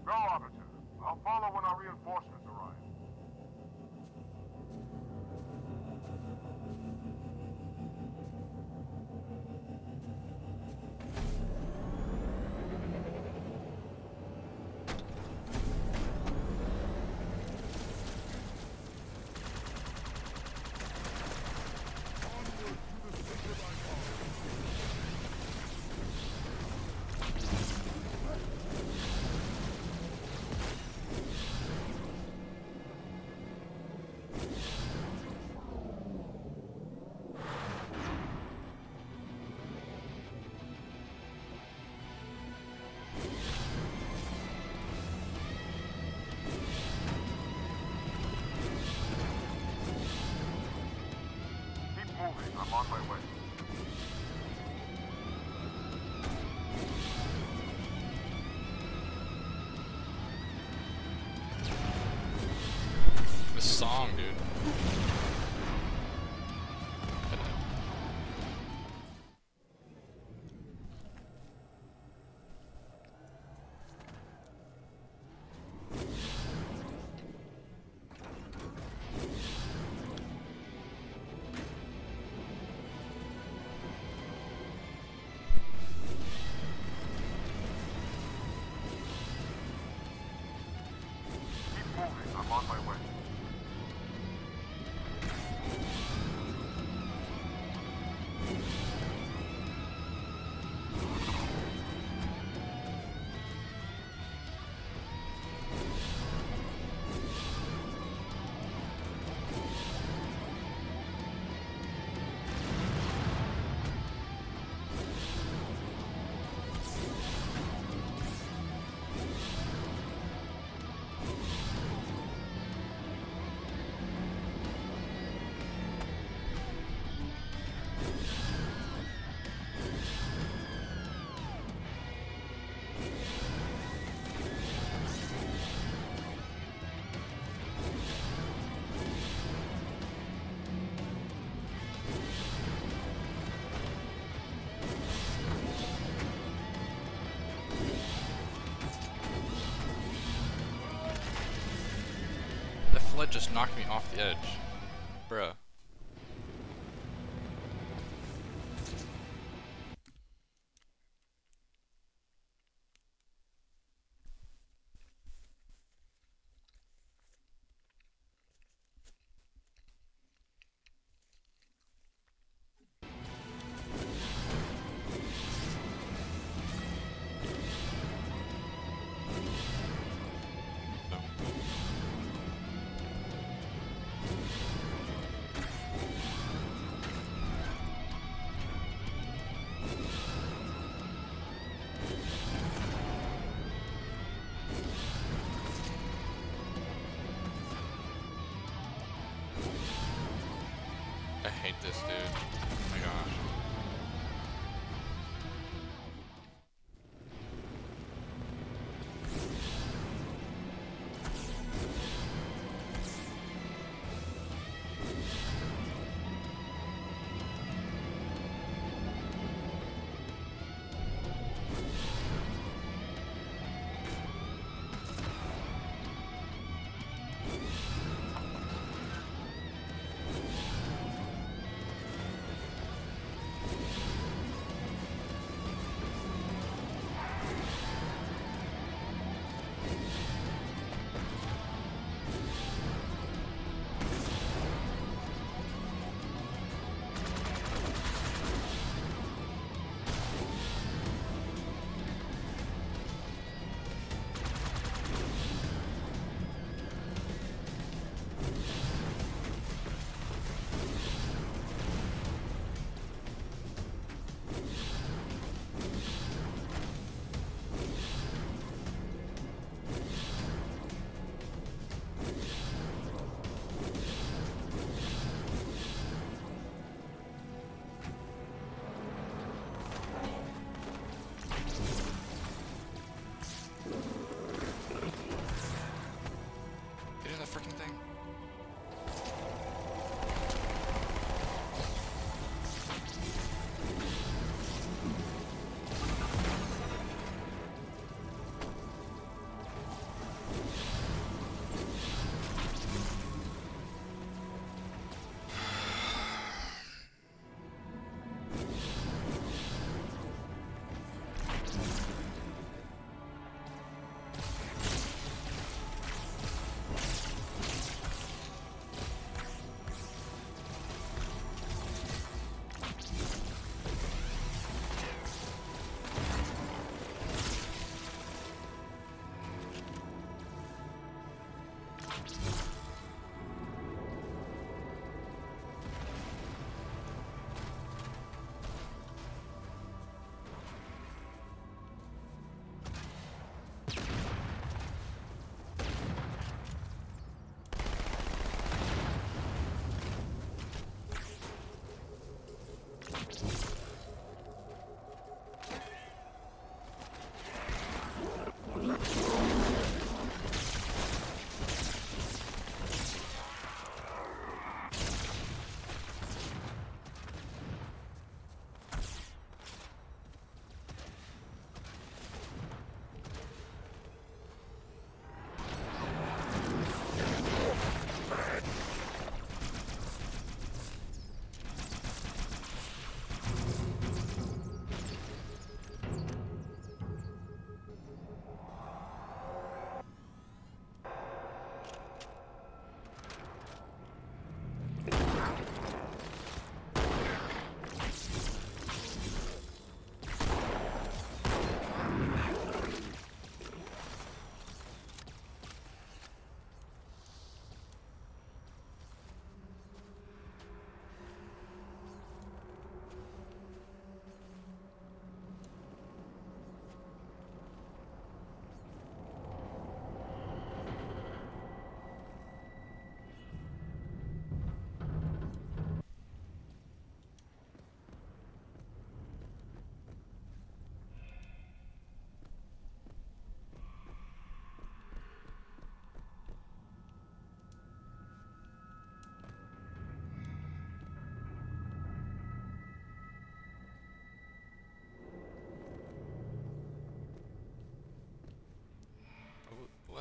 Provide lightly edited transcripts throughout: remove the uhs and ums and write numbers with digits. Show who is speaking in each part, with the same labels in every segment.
Speaker 1: Go, officer. I'll follow when our reinforcements arrive. I'm on my way.
Speaker 2: This song, dude.
Speaker 1: I'm on my way.
Speaker 2: That flood just knocked me off the edge. Bruh. I hate this dude. Oh my gosh.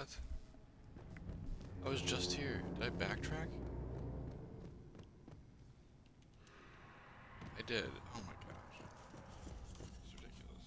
Speaker 2: What? I was just here. Did I backtrack? I did. Oh my gosh. It's ridiculous.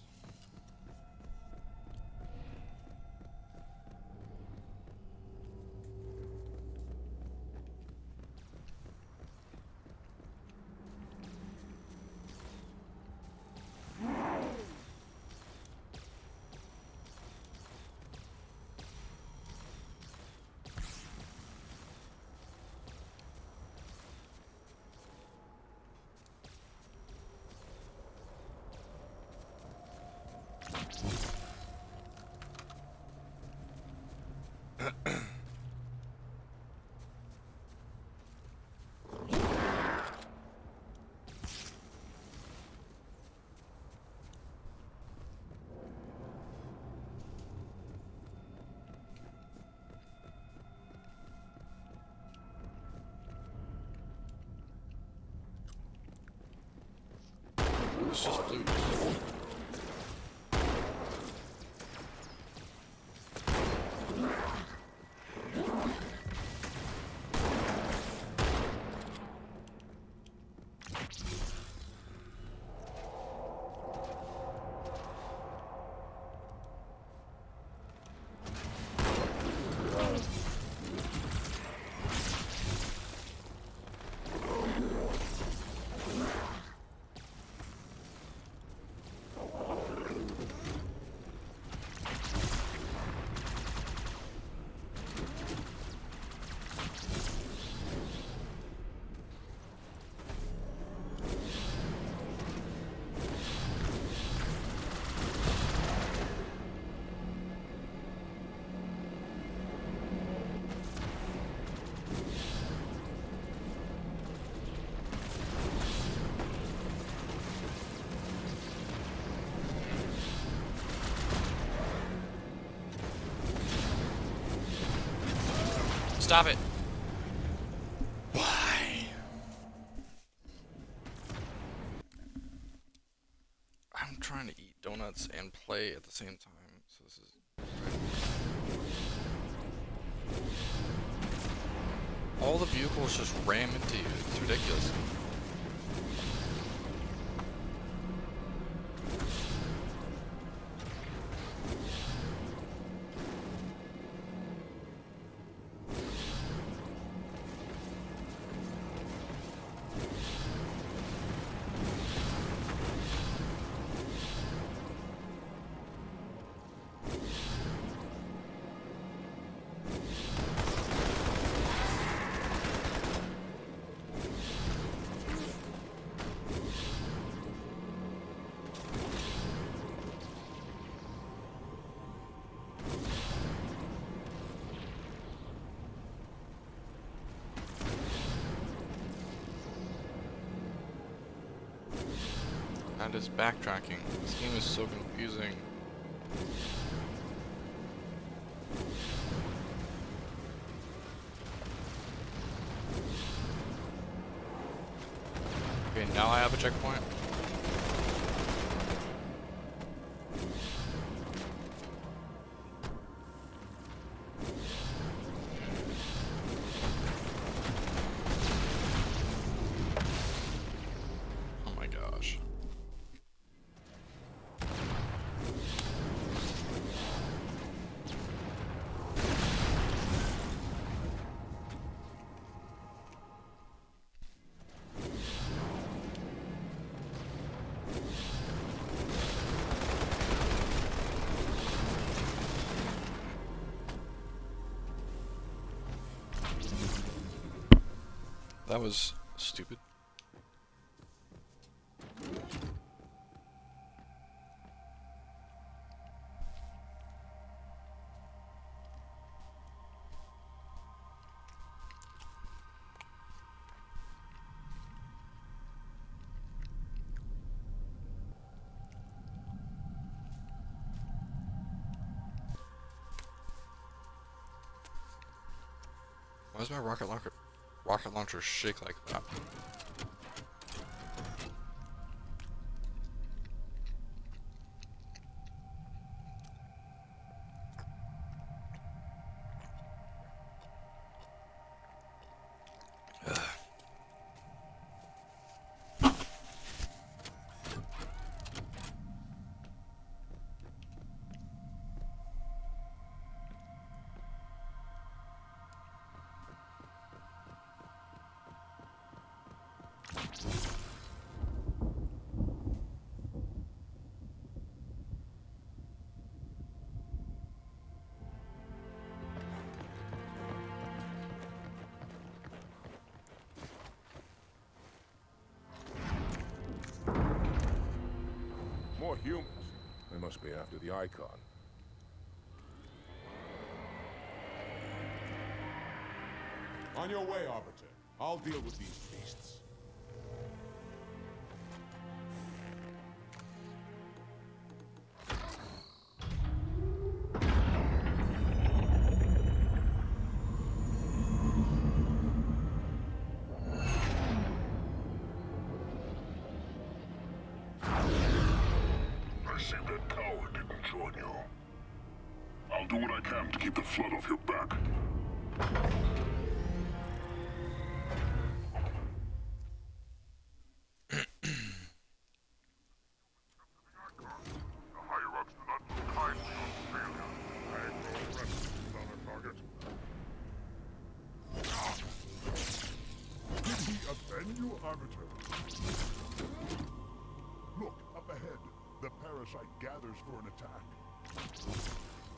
Speaker 2: It's just loot. Stop it! Why? I'm trying to eat donuts and play at the same time, so this is... All the vehicles just ram into you. It's ridiculous. And is backtracking. This game is so confusing. Okay, now I have a checkpoint. Oh my gosh. That was stupid. Why does my rocket launcher shake like that?
Speaker 3: Humans. They must be after the Icon. On your way, Arbiter. I'll deal with these beasts.
Speaker 4: I see that coward didn't join you. I'll do what I can to keep the flood off your back.
Speaker 1: The higher-ups do not look kindly on failure. I ignore the rest on our target.
Speaker 3: Did he offend you, Arbiter? Look, up ahead. The parasite gathers for an attack.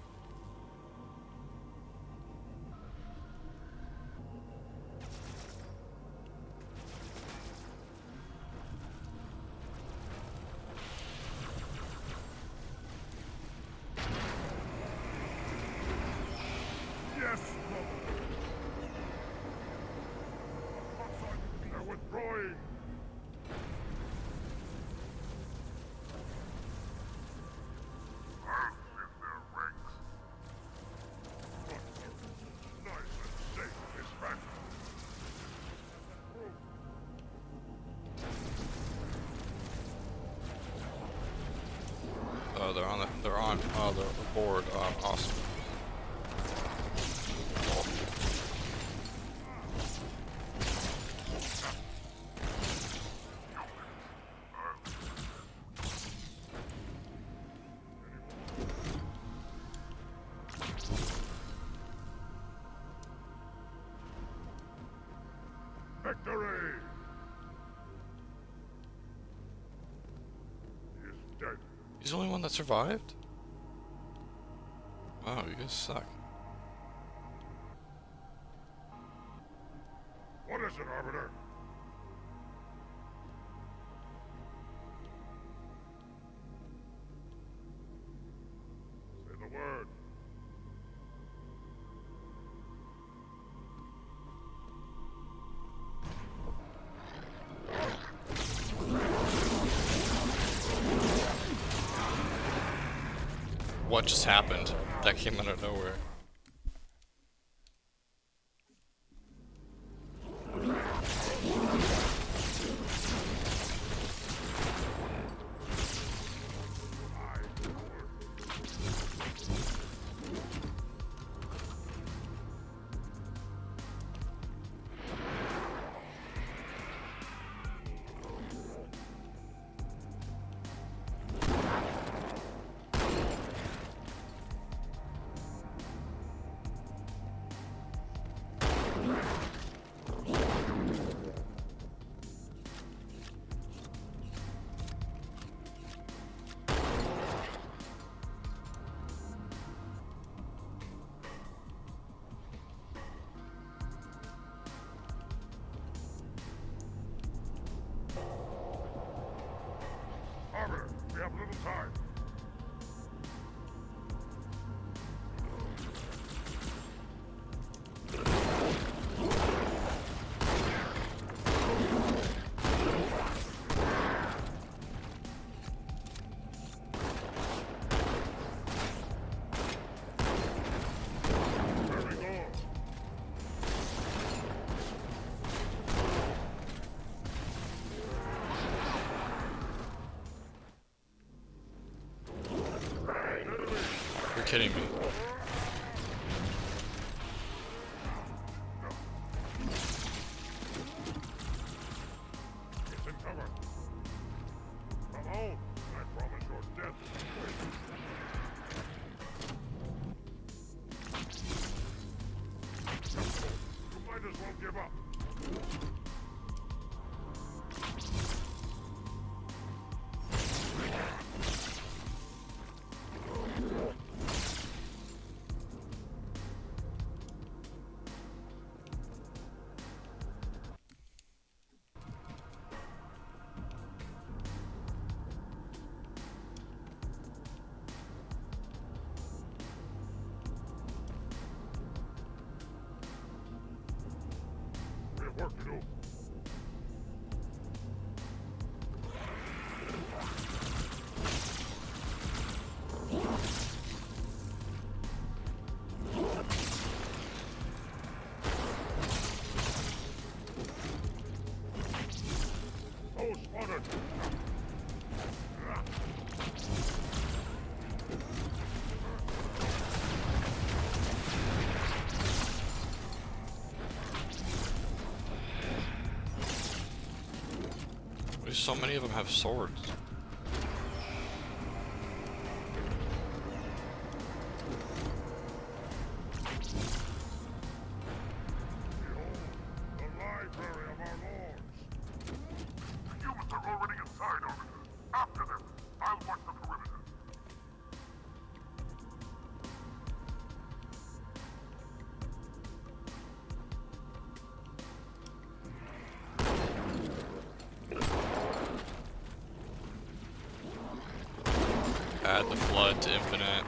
Speaker 1: Yes, brother! They're withdrawing! I'll thin their ranks. Nice and safe, this man.
Speaker 2: Oh, they're aboard. Awesome.
Speaker 1: Victory! He is dead.
Speaker 2: He's the only one that survived? Wow, you guys suck.
Speaker 1: What is it, Arbiter? Say the word.
Speaker 2: What just happened? That came out of nowhere.
Speaker 1: Arbiter, we have little time. There we go.
Speaker 2: You're kidding me.
Speaker 1: It's in cover. Come on, I promise your death. You might as well give up.
Speaker 2: So many of them have swords.
Speaker 3: Behold, the library of our lords.
Speaker 1: The humans are already inside, Arbiter. After them. I'll watch the perimeter.
Speaker 2: Add the flood to infinite.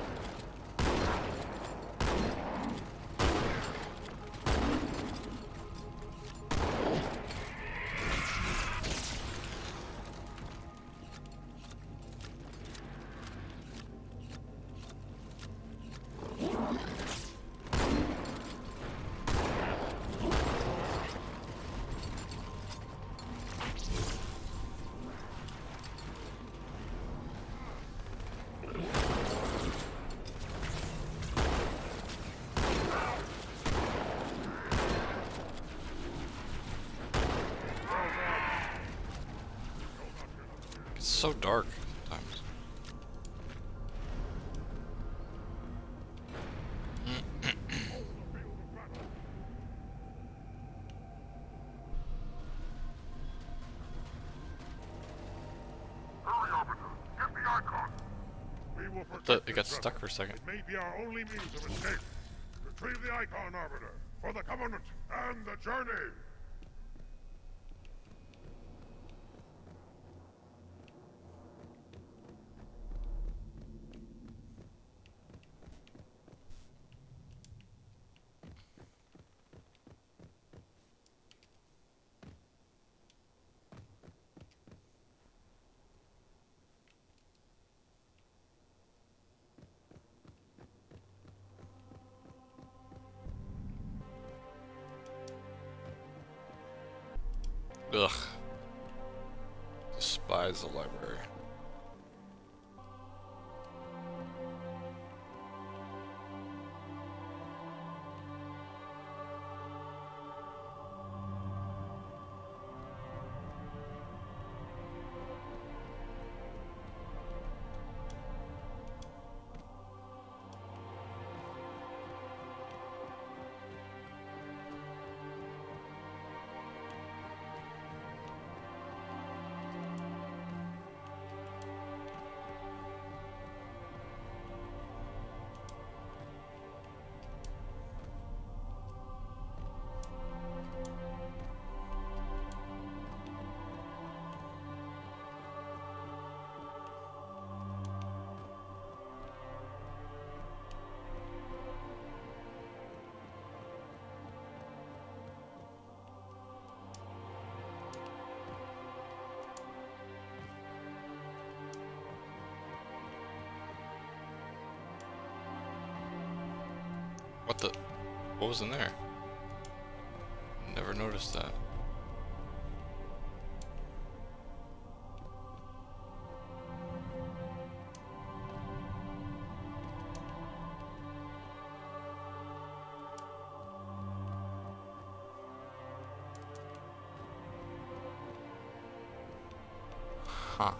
Speaker 2: It's so dark sometimes.
Speaker 1: Hurry, Arbiter. Get the icon.
Speaker 3: We will protect
Speaker 2: It got
Speaker 3: this
Speaker 2: stuck
Speaker 3: vessel.
Speaker 2: for a second.
Speaker 3: It may be our only means of escape. Retrieve the icon, Arbiter, for the Covenant and the journey.
Speaker 2: Ugh. Despise the library. What the? What was in there? Never noticed that. Huh.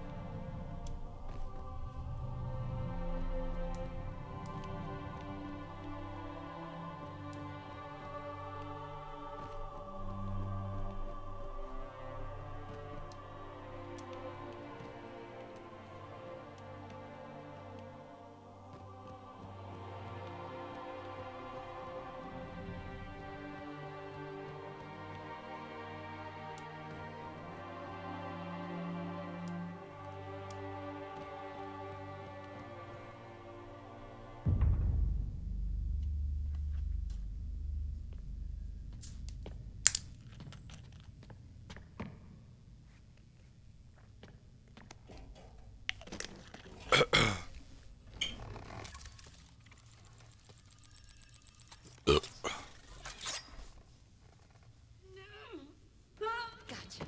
Speaker 5: Gotcha.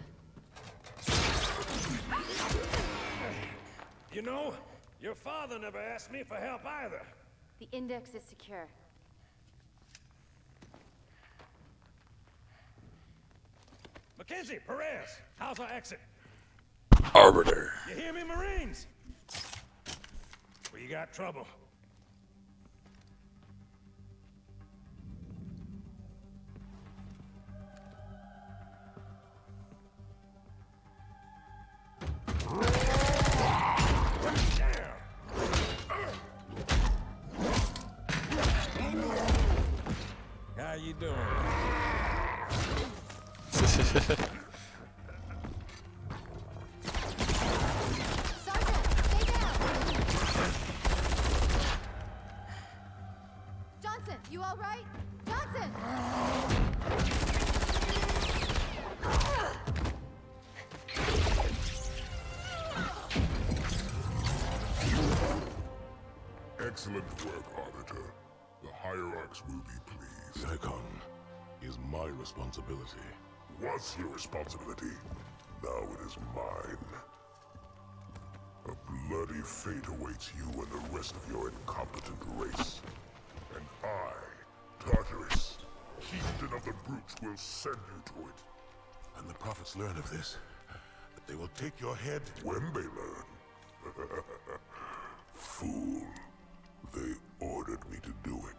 Speaker 6: You know, your father never asked me for help either.
Speaker 5: The index is secure.
Speaker 6: Mackenzie, Perez, how's our exit?
Speaker 2: Arbiter.
Speaker 6: You hear me, Marines? We got trouble. How you doing?
Speaker 5: Sergeant, stay down! Johnson, you all right? Johnson!
Speaker 4: Excellent work, Arbiter. The Hierarchs will be pleased.
Speaker 7: Icon is my responsibility.
Speaker 4: Was your responsibility. Now it is mine. A bloody fate awaits you and the rest of your incompetent race. And I, Tartarus, chieftain of the brutes, will send you to it.
Speaker 7: And the prophets learn of this, that they will take your head.
Speaker 4: When they learn. Fool. They ordered me to do it.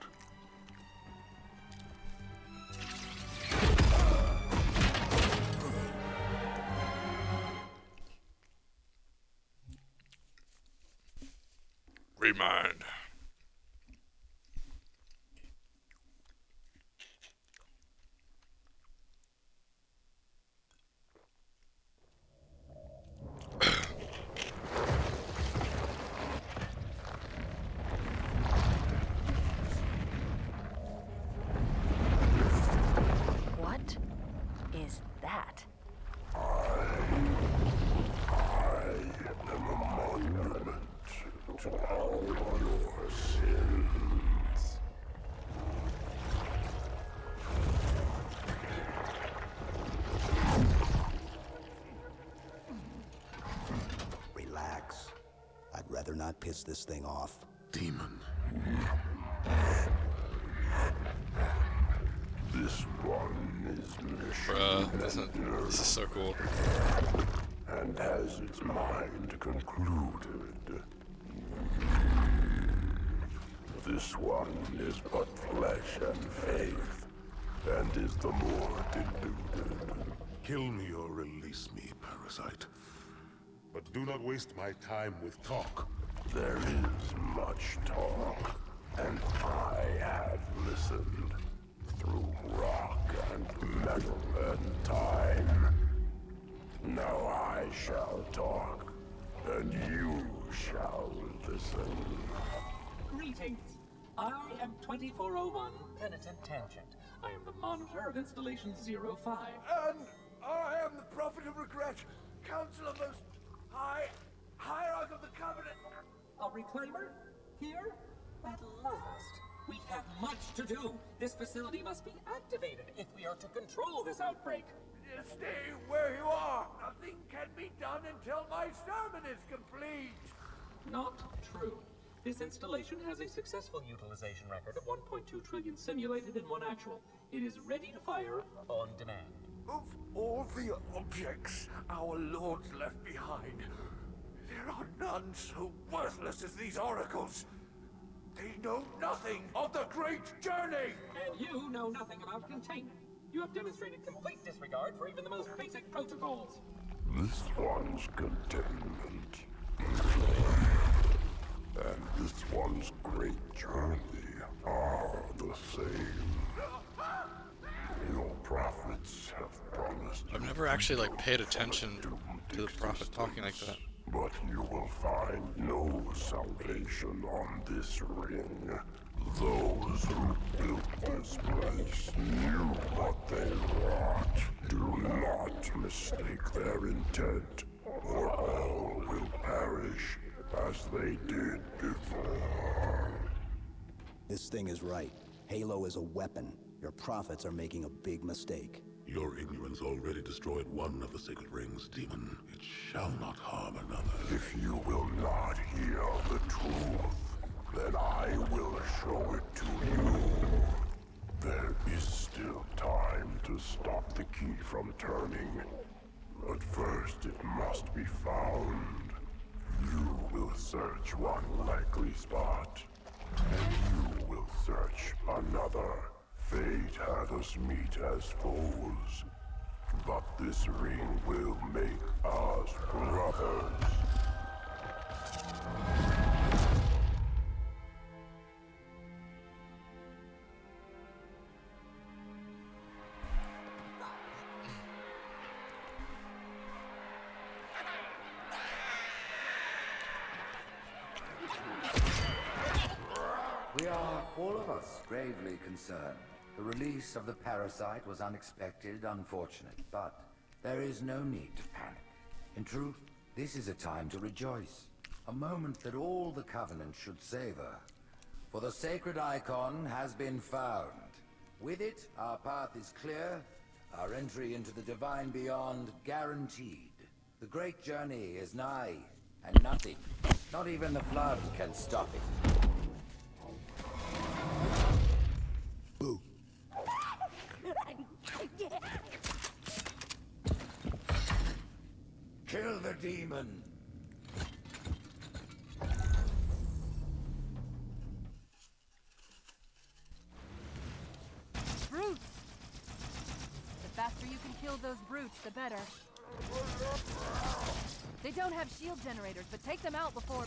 Speaker 2: Remind.
Speaker 8: What is that?
Speaker 4: To all your sins.
Speaker 9: Relax. I'd rather not piss this thing off.
Speaker 7: Demon.
Speaker 4: This one is mission
Speaker 2: Bruh, this is so cool.
Speaker 4: and has its mind concluded. This one is but flesh and faith, and is the more deluded.
Speaker 7: Kill me or release me, parasite. But do not waste my time with talk.
Speaker 4: There is much talk, and I have listened through rock and metal and time. Now I shall talk, and you shall listen.
Speaker 10: Greetings. I am 2401 Penitent Tangent. I am the monitor of Installation 05.
Speaker 6: And I am the Prophet of Regret, Council of Most High, Hierarch of the Covenant.
Speaker 10: A reclaimer? Here? At last. We have much to do. This facility must be activated if we are to control this outbreak.
Speaker 6: Stay where you are. Nothing can be done until my sermon is complete.
Speaker 10: Not true. This installation has a successful utilization record of 1.2 trillion simulated and 1 actual. It is ready to fire on demand.
Speaker 6: Of all the objects our lords left behind, there are none so worthless as these oracles. They know nothing of the great journey!
Speaker 10: And you know nothing about containment. You have demonstrated complete disregard for even the most basic protocols.
Speaker 4: This one's containment. And this one's great journey are the same. Your prophets have promised.
Speaker 2: I've never actually like paid attention to the prophet talking like that.
Speaker 4: But you will find no salvation on this ring. Those who built this place knew what they wrought. Do not mistake their intent, or all will perish as they did before.
Speaker 9: This thing is right. Halo is a weapon. Your prophets are making a big mistake.
Speaker 7: Your ignorance already destroyed one of the sacred rings, demon. It shall not harm another.
Speaker 4: If you will not hear the truth, then I will show it to you. There is still time to stop the key from turning. But first it must be found. You will search one likely spot, and you will search another. Fate had us meet as foes, but this ring will make us brothers.
Speaker 11: We are, all of us, gravely concerned. The release of the parasite was unexpected, unfortunate, but there is no need to panic. In truth, this is a time to rejoice. A moment that all the Covenant should savor. For the sacred icon has been found. With it, our path is clear, our entry into the divine beyond guaranteed. The great journey is nigh, and nothing, not even the flood, can stop it.
Speaker 9: Boo.
Speaker 11: Kill the demon!
Speaker 12: Brutes! The faster you can kill those brutes, the better. They don't have shield generators, but take them out before...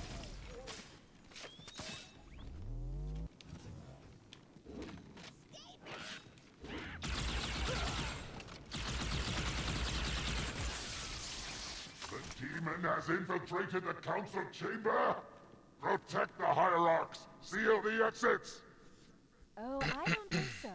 Speaker 1: The demon has infiltrated the council chamber! Protect the hierarchs! Seal the exits!
Speaker 12: Oh, I don't think so.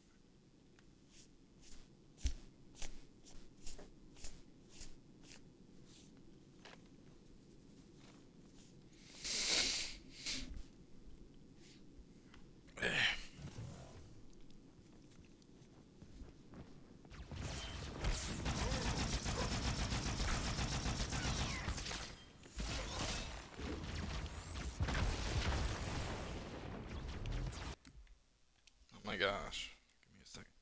Speaker 2: Oh my gosh. Give me a second.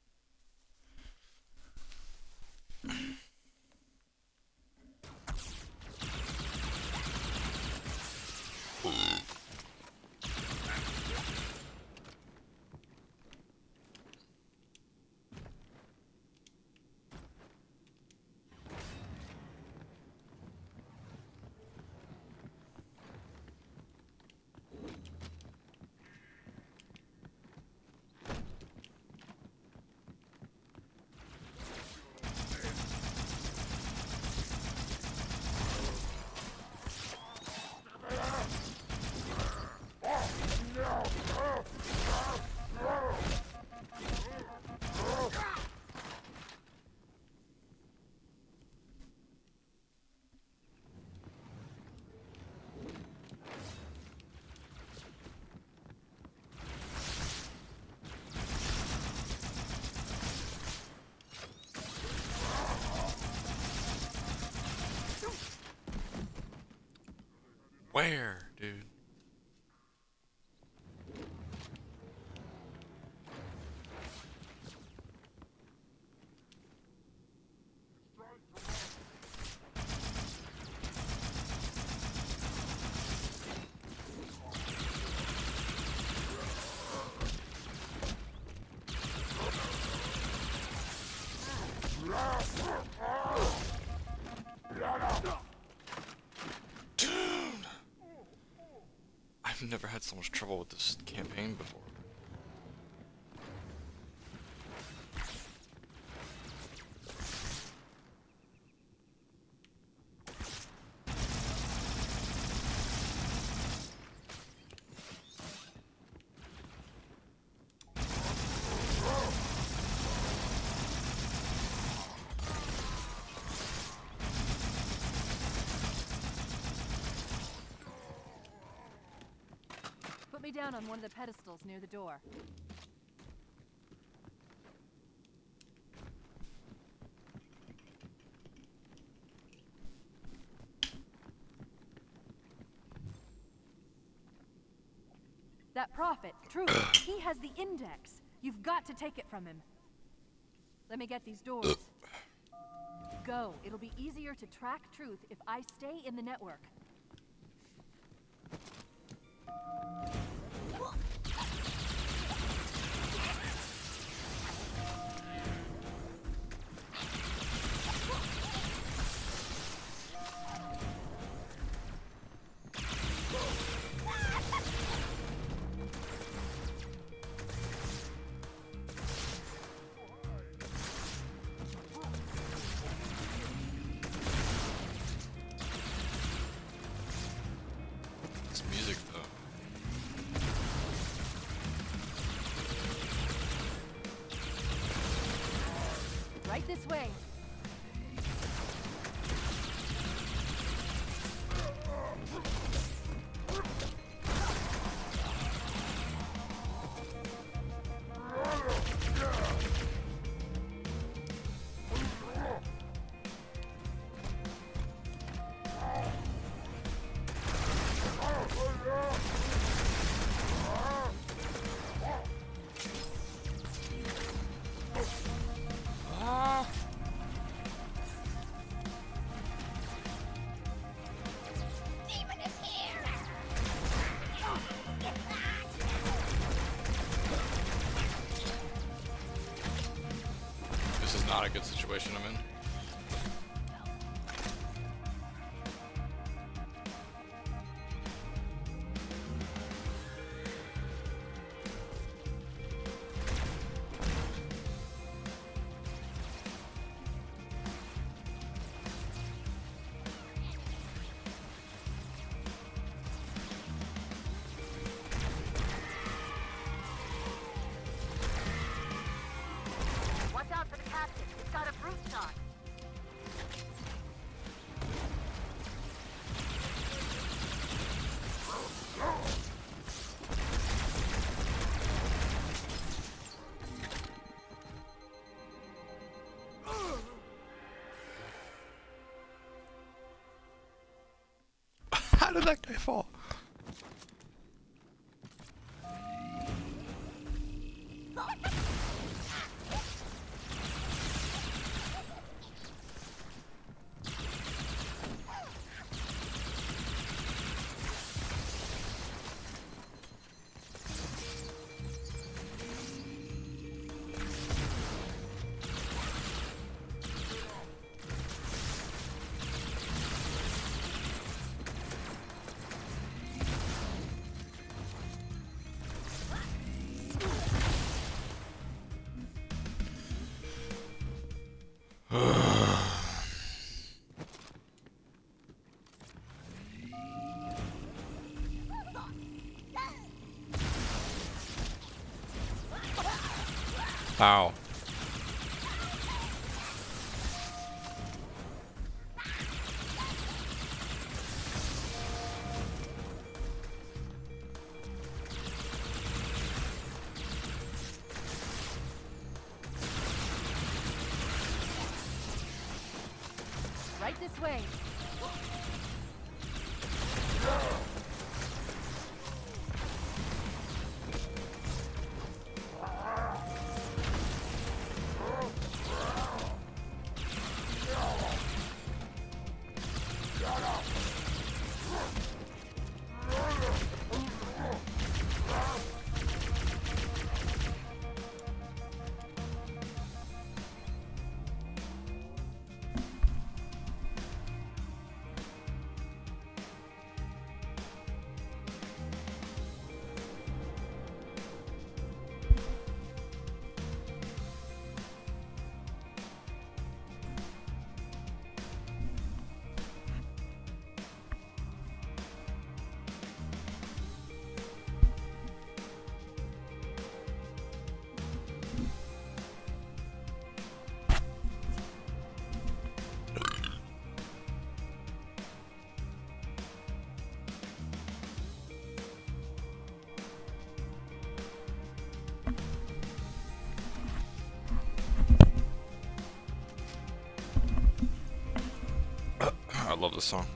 Speaker 2: Where, dude? I've never had so much trouble with this campaign before.
Speaker 12: Put me down on one of the pedestals near the door. That prophet, Truth, he has the index. You've got to take it from him. Let me get these doors. go. It'll be easier to track truth if I stay in the network.
Speaker 2: This music, though.
Speaker 12: Right this way.
Speaker 2: This is not a good situation I'm in.
Speaker 8: Watch out for the captain. It's got a brute stock.
Speaker 2: How did that guy fall? Ow.
Speaker 12: Right this way.
Speaker 2: I love this song.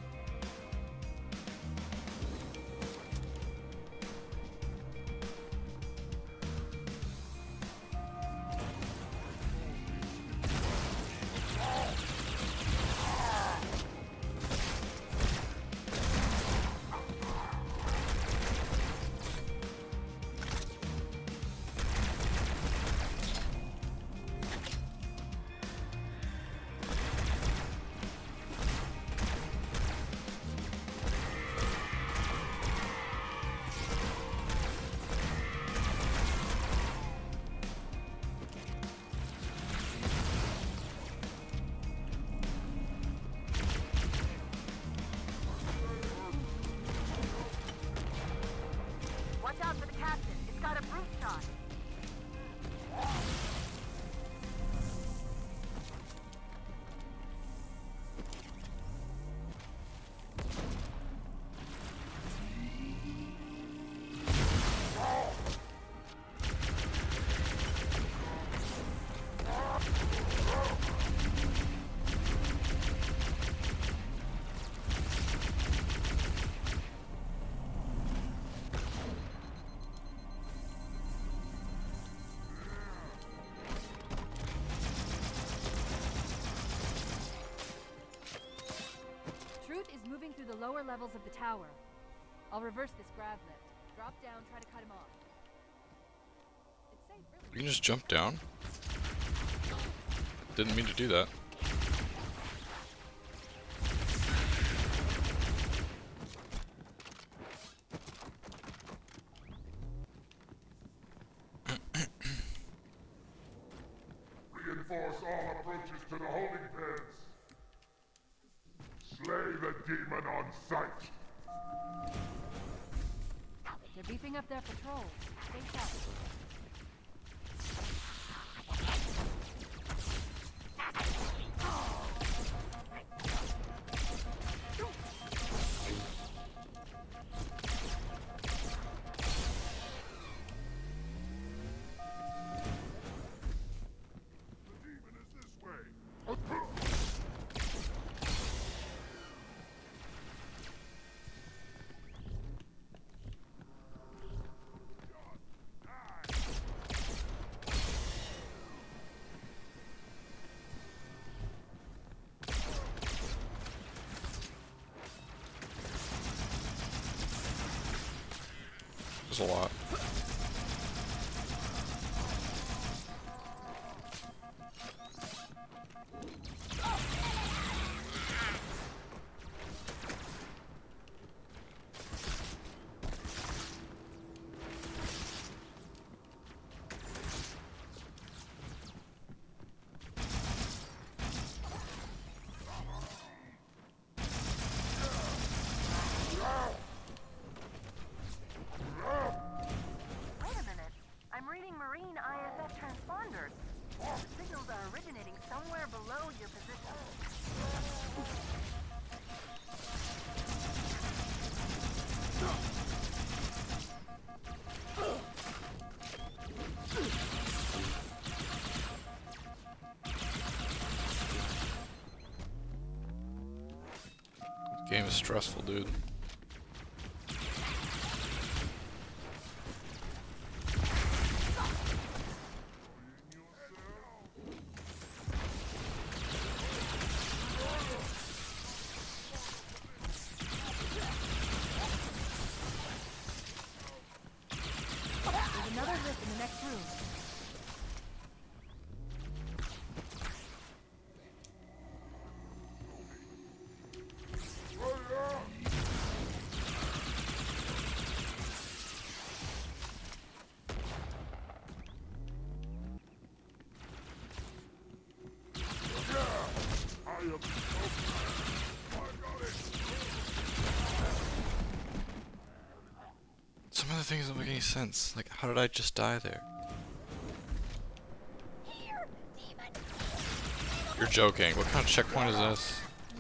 Speaker 12: lower levels of the tower. I'll reverse this grav lift. Drop down, try to cut him off. It's safe, really.
Speaker 2: You can just jump down. Didn't mean to do that.
Speaker 1: Reinforce all approaches to the holding pens. Slay the demon on sight.
Speaker 12: They're beefing up their patrol. Stay sharp.
Speaker 2: There's a lot. Game is stressful, dude.
Speaker 12: There's another lift in the next room.
Speaker 2: Some of the things don't make any sense. Like, how did I just die there? You're joking. What kind of checkpoint is this?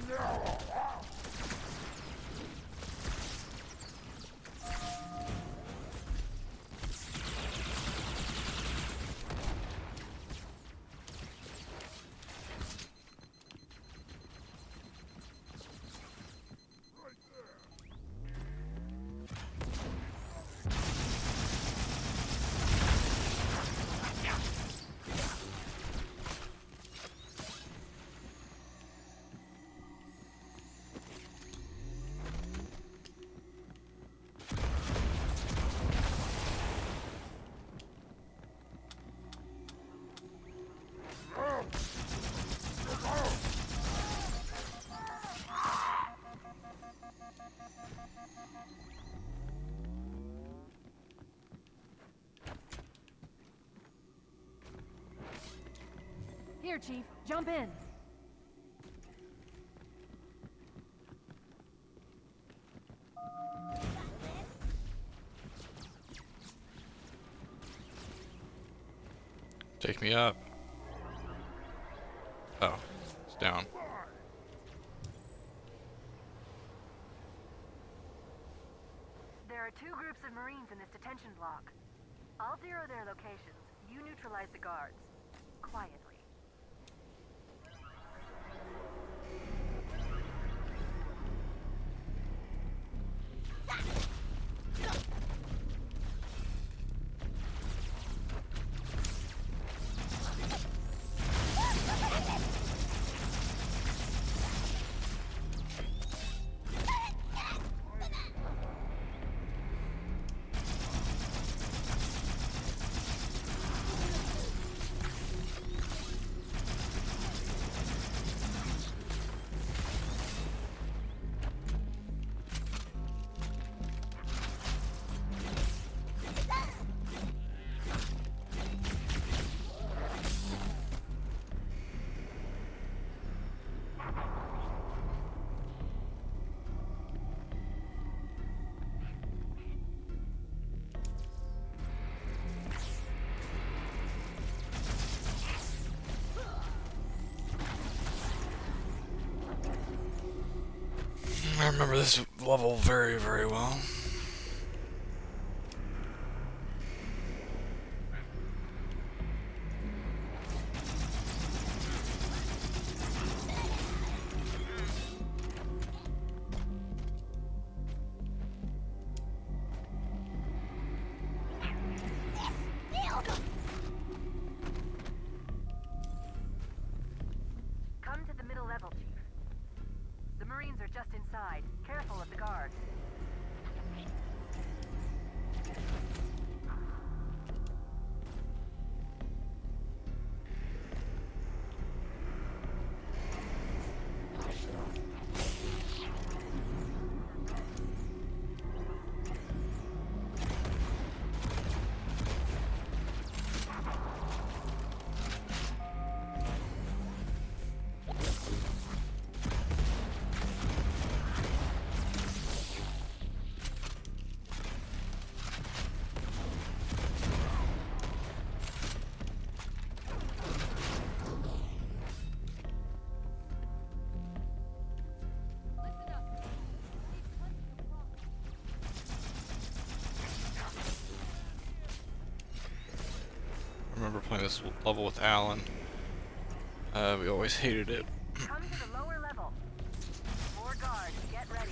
Speaker 12: Here, Chief. Jump in.
Speaker 2: Take me up. Oh, it's down.
Speaker 8: There are 2 groups of Marines in this detention block. I'll zero their locations. You neutralize the guards. Quietly.
Speaker 2: I remember this level very, very well.
Speaker 8: Come to the middle level, Chief. The Marines are just inside. Careful of the guards.
Speaker 2: I remember playing this level with Alan. We always hated it.
Speaker 8: Come to the lower level. More guards, get ready.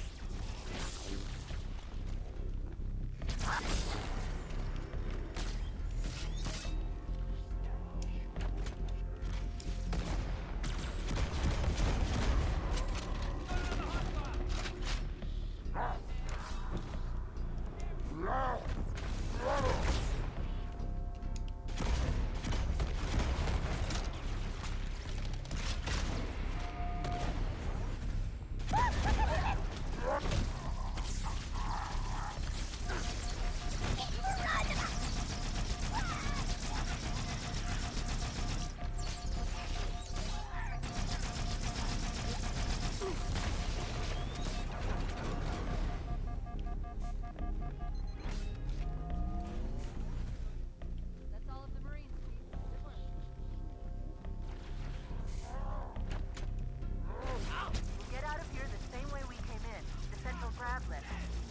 Speaker 12: That's all of the Marines, Chief. Good work.
Speaker 8: We'll get out of here the same way we came in. The central grab lift.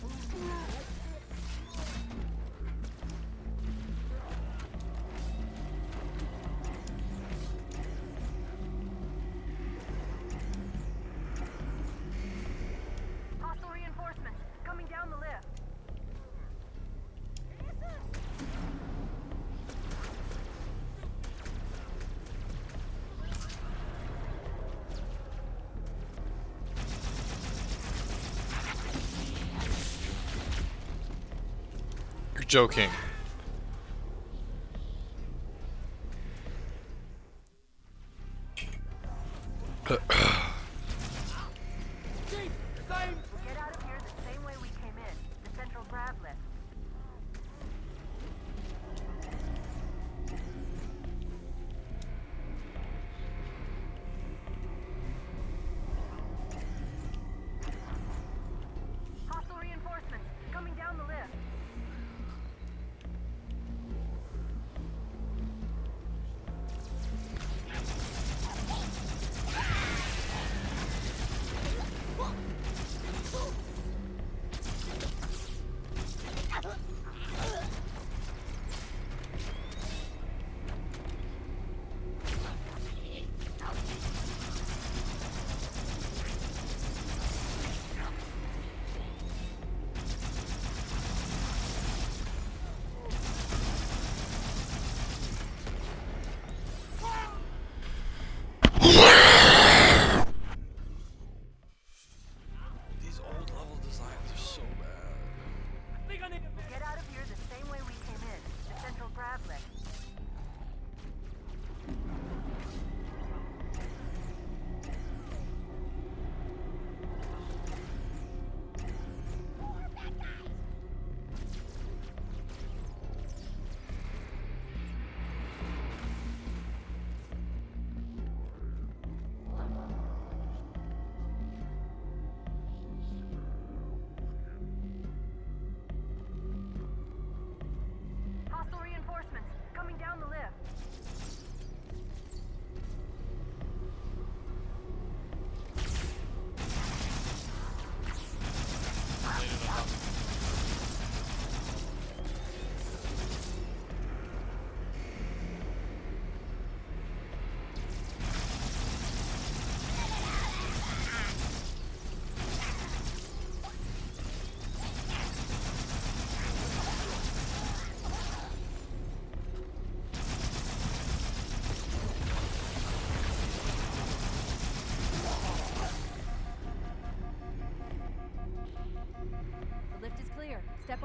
Speaker 8: Hostile reinforcements coming down the lift.
Speaker 2: You're joking.
Speaker 8: We'll get out of here the same way we came in. The central grab lift. Hostile reinforcements coming down the lift.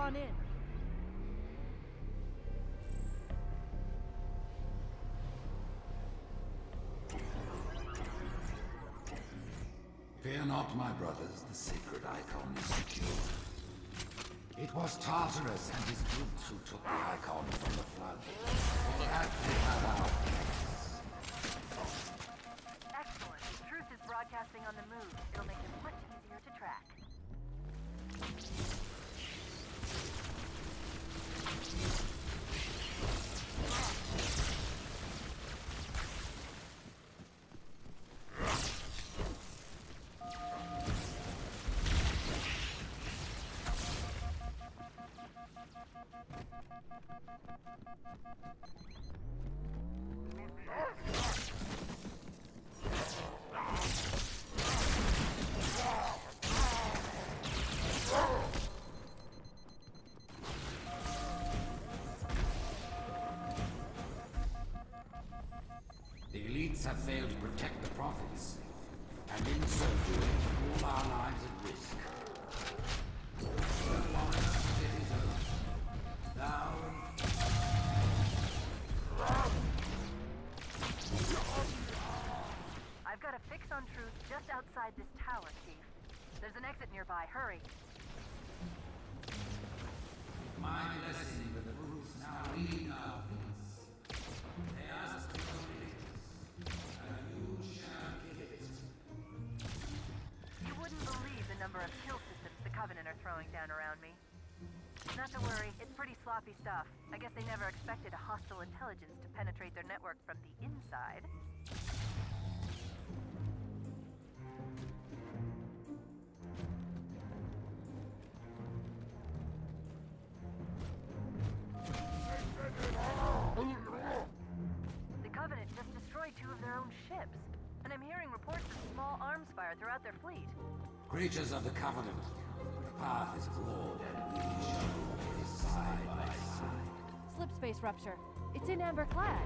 Speaker 12: on in.
Speaker 11: Fear not, my brothers, the sacred icon is secure. It was Tartarus and his brutes who took the icon from the flood. For that they have our thanks.
Speaker 8: Excellent. Truth is broadcasting on the move. It'll make it much easier to track.
Speaker 11: The elites have failed to protect the prophets, and in so doing, all our lives at risk. Thou...
Speaker 8: I've got a fix on Truth just outside this tower, Chief. There's an exit nearby. Hurry.
Speaker 11: My blessing with the rules now lead our peace. They ask for your and you shall get it.
Speaker 8: You wouldn't believe the number of kill systems the Covenant are throwing down around me. Not to worry, it's pretty sloppy stuff. I guess they never expected a hostile intelligence to penetrate their network from the inside. The Covenant just destroyed 2 of their own ships, and I'm hearing reports of small arms fire throughout their fleet.
Speaker 11: Creatures of the Covenant, the path is broad and we shall walk side by side.
Speaker 12: Slip space rupture. It's in amber clad.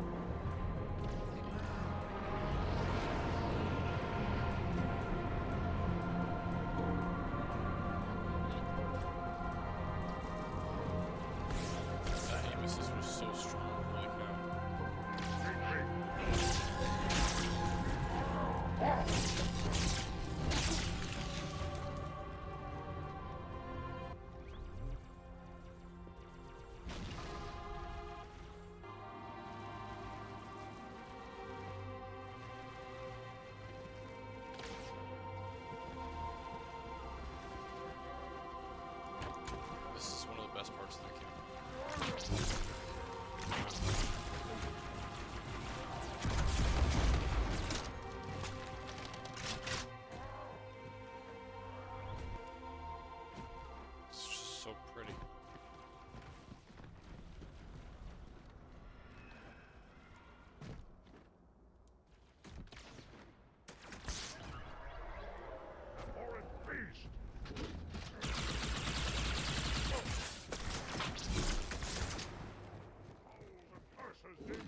Speaker 2: That aim assist was so strong. Holy cow. This is one of the best parts of the game. It's just so pretty.
Speaker 3: Horrid beast! Curses, demon!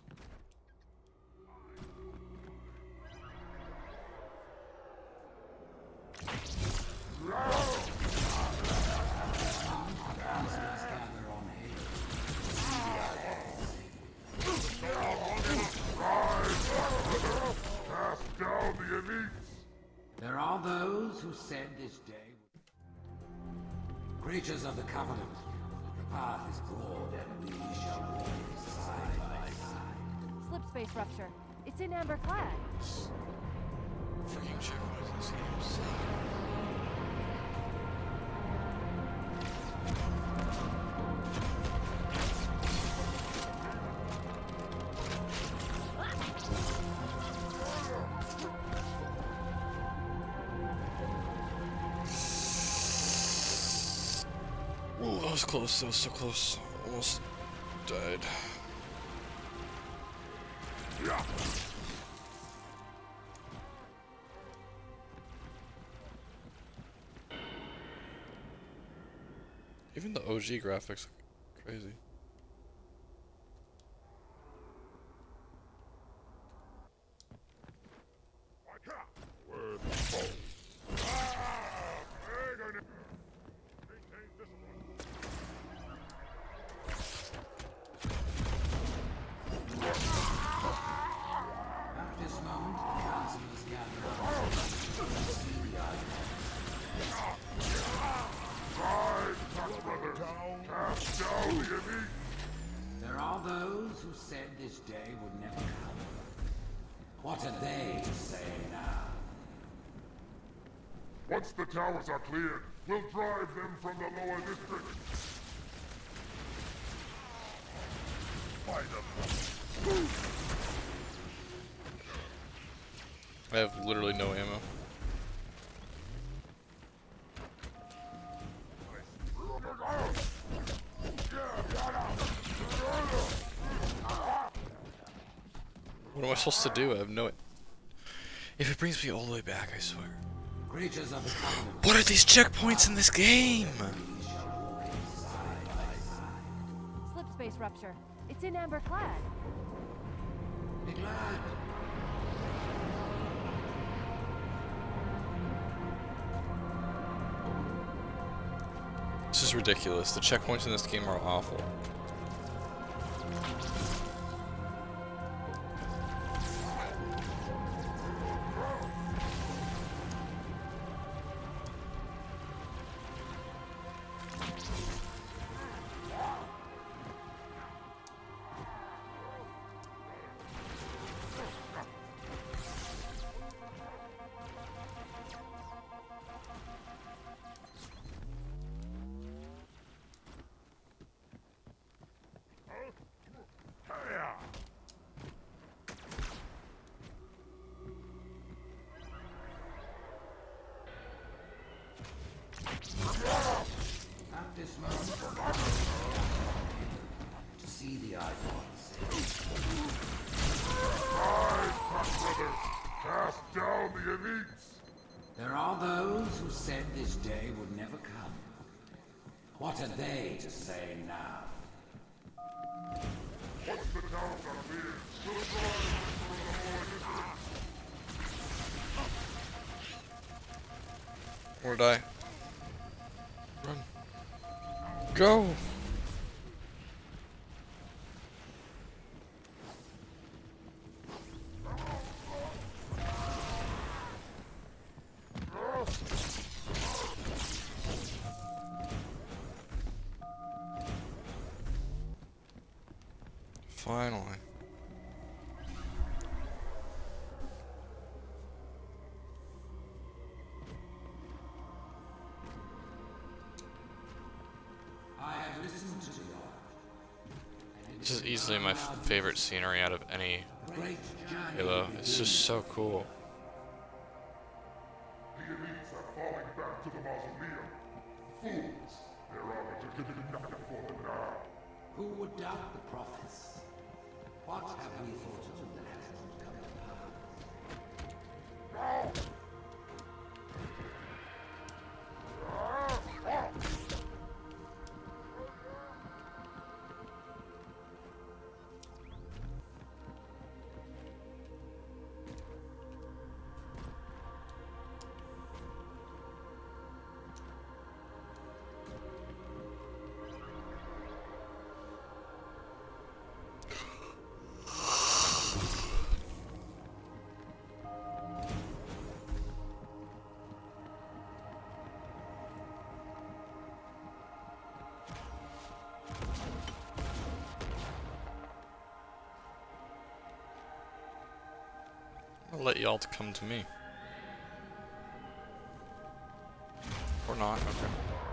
Speaker 1: Cast down the elites!
Speaker 11: There are those who said this day... Creatures of the Covenant, the path is broad and we shall walk side by side.
Speaker 12: Slip space rupture. It's in amber clad.
Speaker 2: Freaking checkpoints these games. Ooh, that was close. That was so close. Almost died.
Speaker 1: Yeah.
Speaker 2: Even the OG graphics look crazy.
Speaker 3: Watch out! Word full. Maintain discipline.
Speaker 1: Once the towers are cleared, we'll drive them from the lower district. Find them.
Speaker 2: I have literally no ammo. What am I supposed to do? I have no... If it brings me all the way back, I swear.
Speaker 11: Creatures of the covenant.
Speaker 2: What are these checkpoints in this game?
Speaker 12: Slip space rupture. It's in amber clad.
Speaker 11: Be glad.
Speaker 2: This is ridiculous. The checkpoints in this game are awful.
Speaker 11: At this moment, to see the icons.
Speaker 1: Rise, brothers! Cast down the elites!
Speaker 11: There are those who said this day would never come. What are they to say now?
Speaker 1: Once the towers are cleared, we'll drive them from the lower district.
Speaker 2: Or die. Run. Go! Finally. This is easily my favorite scenery out of any Halo. It's just so cool.
Speaker 1: The elites are falling back to the mausoleum. Fools! Their armies are getting nothing for them now.
Speaker 11: Who would doubt the prophets? What have we foretold that hasn't come to pass?
Speaker 2: I'll let y'all come to me. Or not, okay.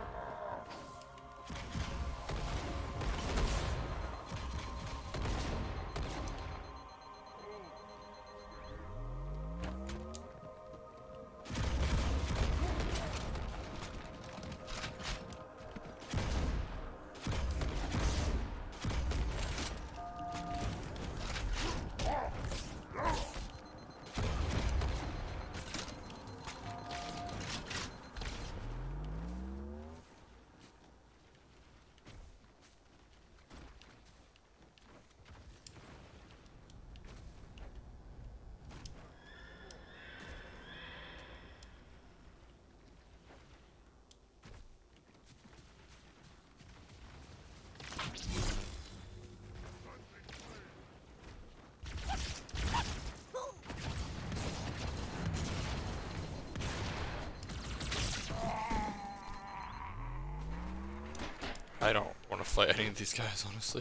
Speaker 2: I don't want to fight any of these guys, honestly.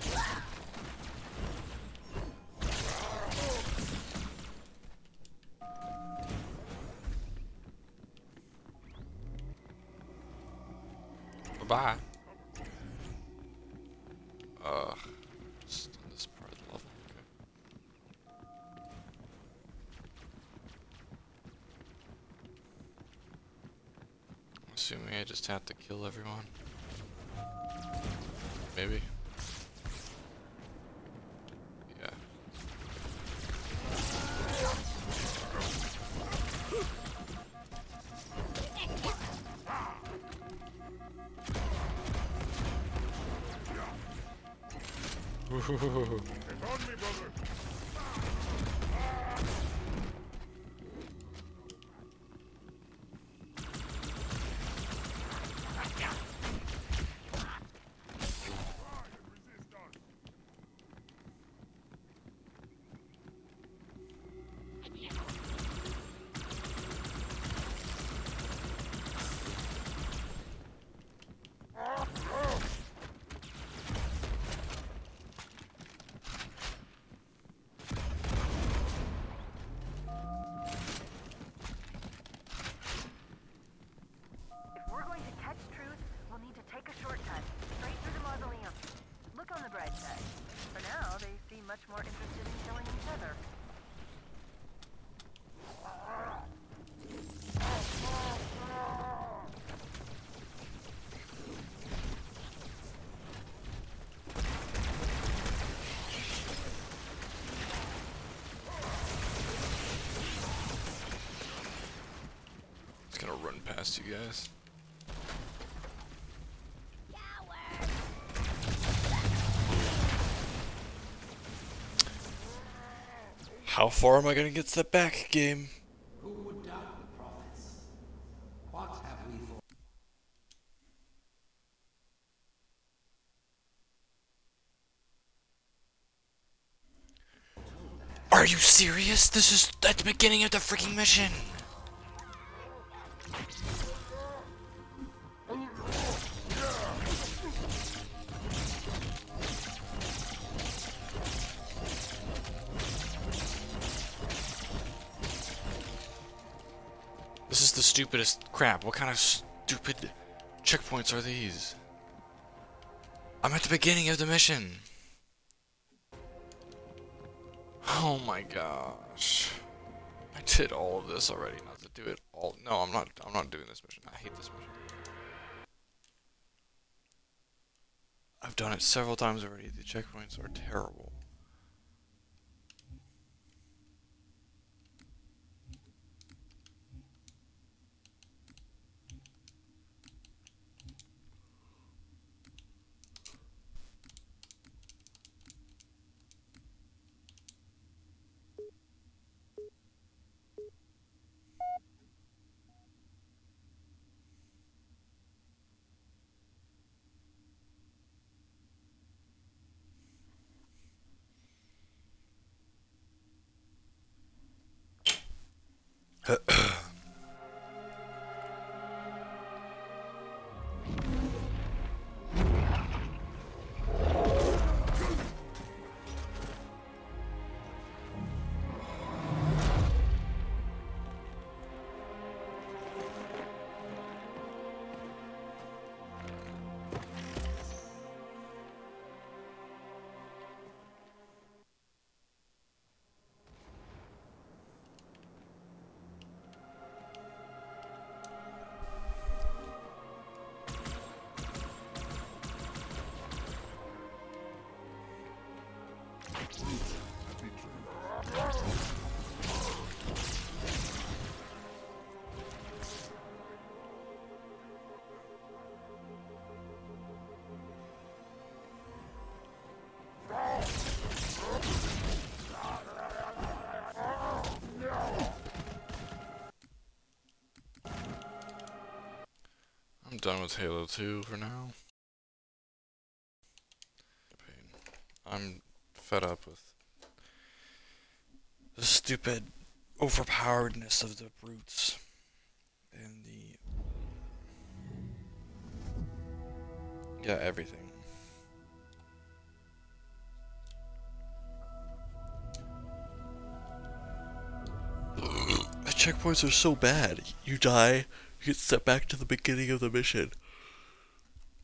Speaker 2: Bye-bye. Just on this part of the level, okay. Assuming I just have to kill everyone. Maybe. Yeah.
Speaker 3: It's on me, brother.
Speaker 8: Much more interested in killing each other.
Speaker 2: Just gonna run past you guys. How far am I gonna get to the back game?
Speaker 6: Who would doubt the prophets? What have we for?
Speaker 2: Are you serious? This is at the beginning of the freaking mission. This is the stupidest crap. What kind of stupid checkpoints are these? I'm at the beginning of the mission. Oh my gosh. I did all of this already, not to do it all. No, I'm not doing this mission. I hate this mission. I've done it several times already. The checkpoints are terrible. I'm done with Halo 2 for now. I'm fed up with the stupid overpoweredness of the brutes and the everything. The checkpoints are so bad. You die, you get sent back to the beginning of the mission.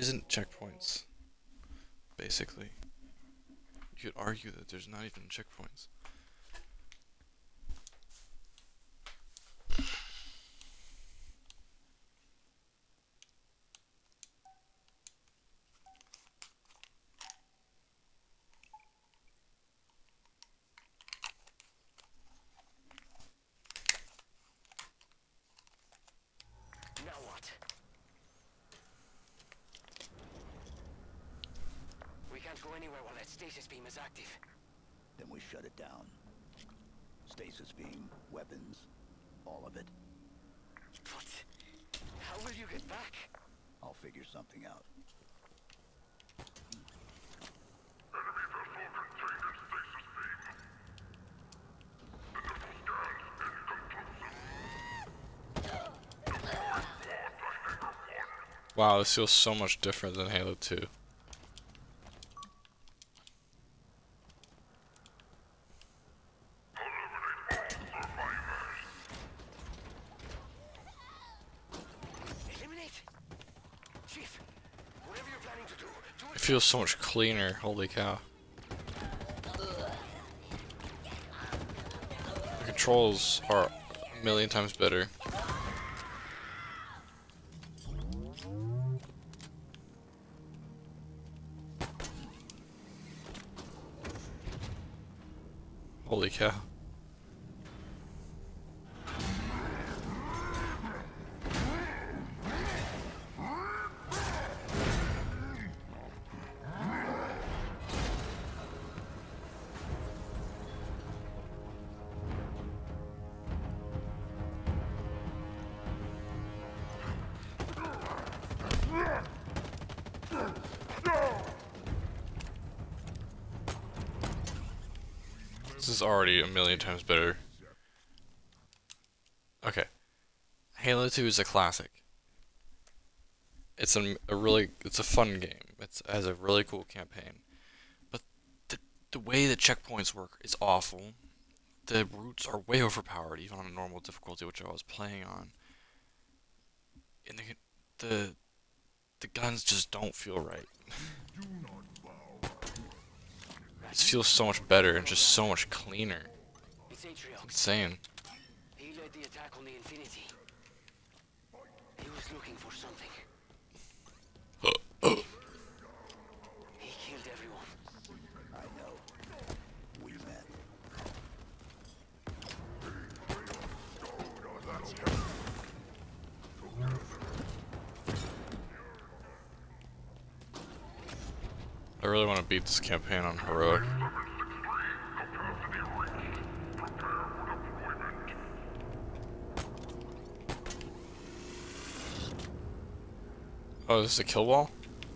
Speaker 2: isn't checkpoints. Basically, you could argue that there's not even checkpoints.
Speaker 13: Now what? We can't go anywhere while that stasis beam is active.
Speaker 9: Then we shut it down. Stasis beam, weapons, all of it.
Speaker 13: But how will you get back?
Speaker 9: I'll figure something out.
Speaker 2: Wow, this feels so much different than Halo 2.
Speaker 13: Eliminate? Chief, whatever you're planning to do, do it.
Speaker 2: It feels so much cleaner, holy cow. The controls are a million times better. Holy cow. This is already a million times better. Okay. Halo 2 is a classic. It's it's a fun game. It has a really cool campaign. But the way the checkpoints work is awful. The routes are way overpowered, even on a normal difficulty, which I was playing on. And the guns just don't feel right. It feels so much better and just so much cleaner.
Speaker 13: It's Atriox.
Speaker 2: Insane.
Speaker 13: He led the attack on the Infinity. He was looking for something. He killed everyone.
Speaker 9: I know. We met.
Speaker 2: I really want to beat this campaign on heroic. Oh, this is a kill wall?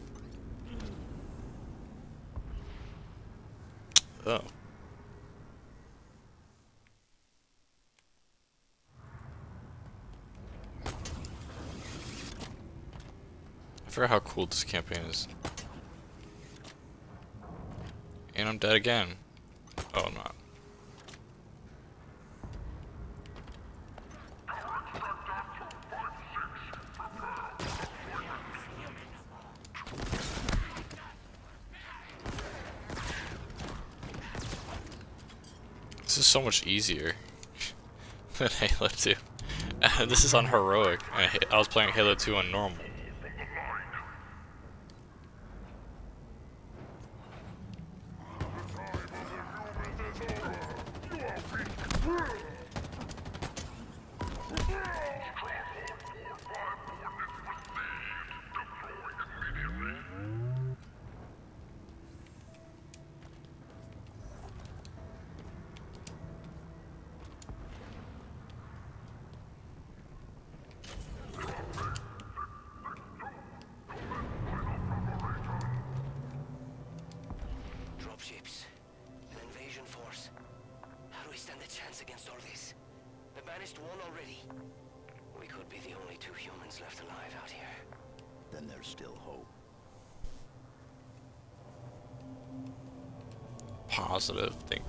Speaker 2: Oh. I forgot how cool this campaign is. And I'm dead again. Oh, I'm not. This is so much easier than Halo 2. This is on heroic. I was playing Halo 2 on normal.
Speaker 13: Dropships. An invasion force. How do we stand a chance against all this? The Banished won already. We could be the only two humans left alive out here.
Speaker 9: Then there's still hope.
Speaker 2: Positive thinking.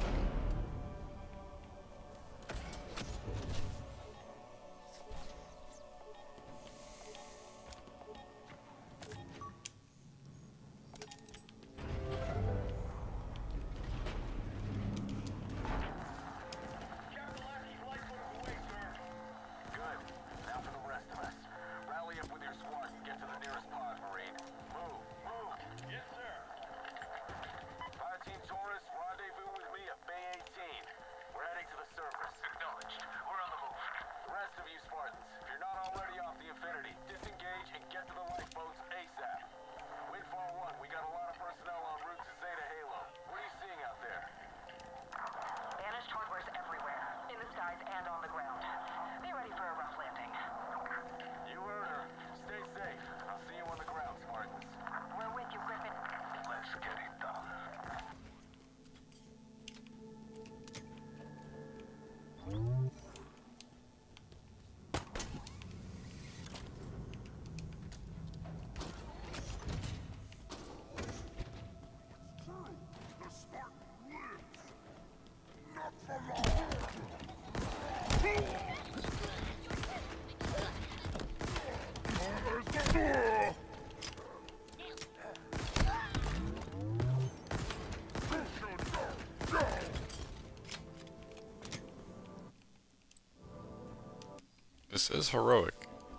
Speaker 2: This is heroic.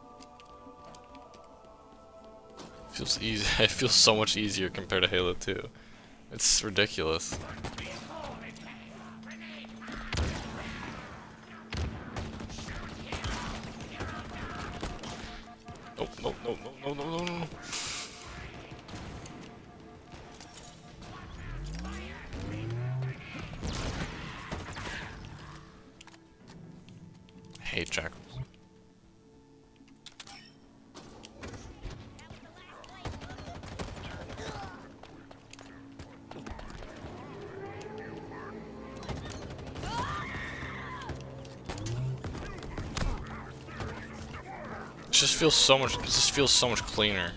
Speaker 2: Feels easy. It feels so much easier compared to Halo 2. It's ridiculous. No, no, no, no, no, no, no. I hate jackals. It just feels so much. It just feels so much cleaner.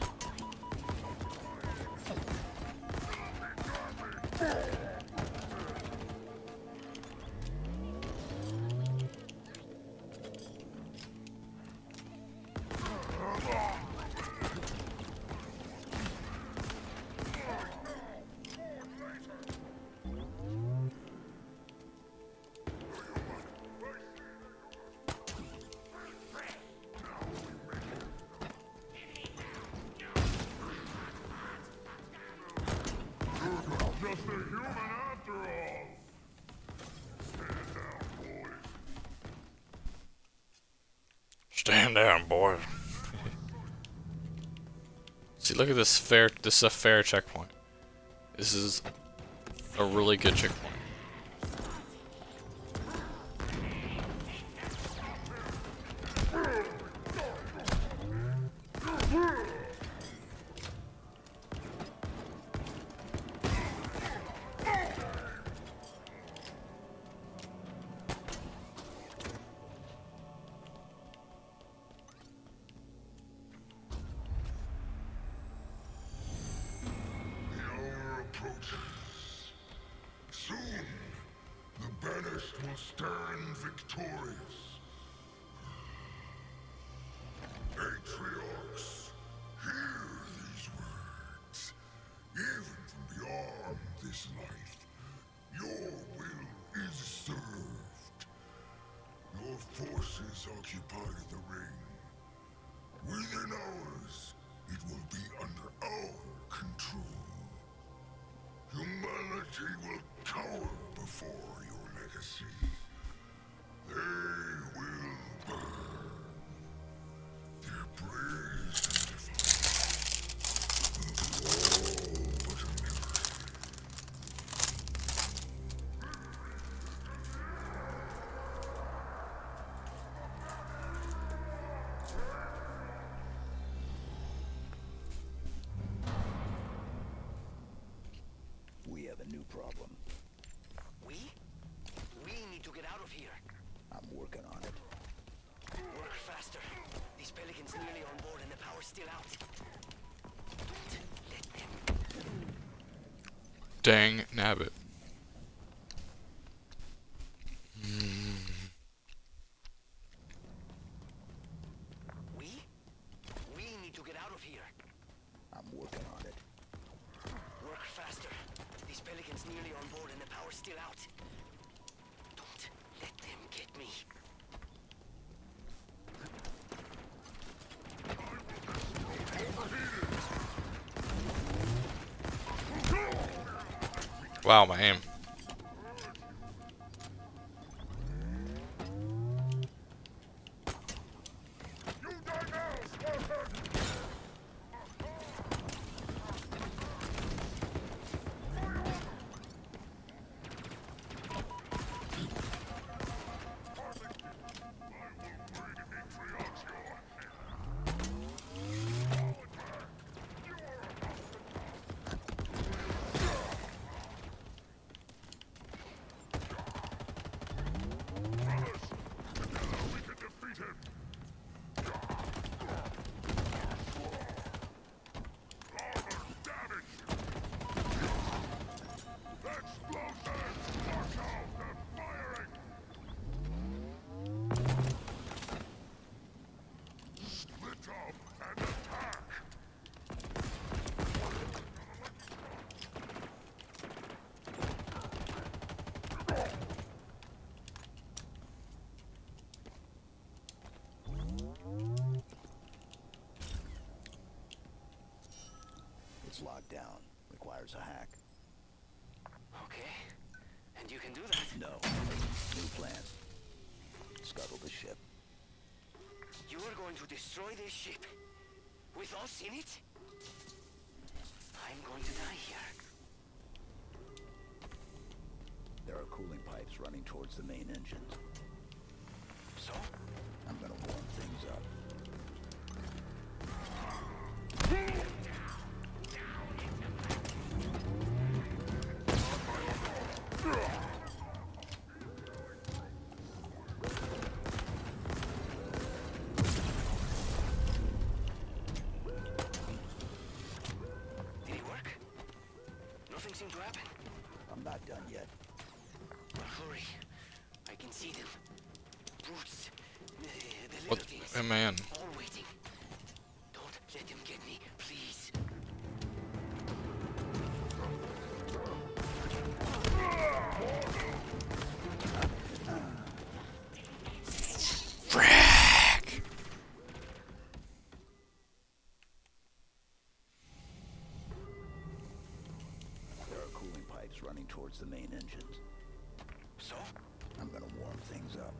Speaker 1: Just a human after all.
Speaker 2: Stand down, boy. See, look at this fair. This is a fair checkpoint. This is a really good checkpoint.
Speaker 1: Soon, the banished will stand victorious. Patriarchs, hear these words. Even from beyond this life, your will is served. Your forces occupy the ring. Within hours, it will be under our control. Humanity will cower before your legacy. They will burn. Their praise and defiance will be all but a memory.
Speaker 9: We have a new problem.
Speaker 13: We need to get out of here.
Speaker 9: I'm working on it.
Speaker 13: Work faster. These Pelicans nearly on board and the power's still out. Don't let them.
Speaker 2: Dang nabbit.
Speaker 13: We need to get out of here.
Speaker 9: I'm working on it.
Speaker 13: Work faster. These Pelicans nearly on board and the power's still out. Don't let them get me.
Speaker 2: Wow, my aim.
Speaker 9: No. New plan. Scuttle the ship.
Speaker 13: You are going to destroy this ship with us in it? I'm going to die here.
Speaker 9: There are cooling pipes running towards the main engines.
Speaker 13: So?
Speaker 9: I'm gonna warm things up.
Speaker 13: Did it work? Nothing seemed to happen.
Speaker 9: I'm not done yet.
Speaker 13: Well, hurry. I can see them. Brutes. The little
Speaker 2: What?
Speaker 13: things.
Speaker 2: Oh, man.
Speaker 13: All waiting. Don't let them get me, please.
Speaker 2: Frack!
Speaker 9: There are cooling pipes running towards the main engines.
Speaker 13: So?
Speaker 9: I'm gonna warm things up.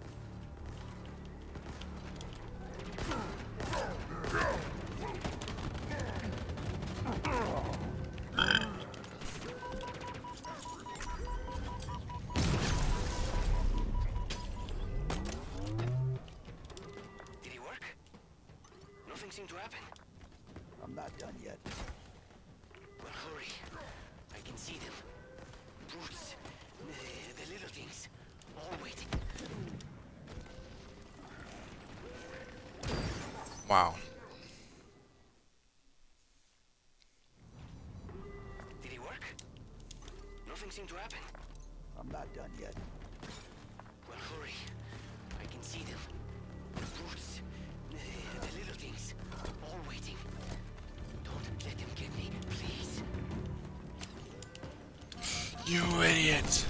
Speaker 13: Did it work? Nothing seemed to happen.
Speaker 9: I'm not done yet.
Speaker 13: Well, hurry. I can see them. Brutes. The little things. All waiting.
Speaker 2: Wow.
Speaker 13: Did it work? Nothing seemed to happen.
Speaker 9: I'm not done yet.
Speaker 13: Well, hurry. I can see them. Brutes. The little things. All waiting. Don't let them get me, please.
Speaker 2: You idiot!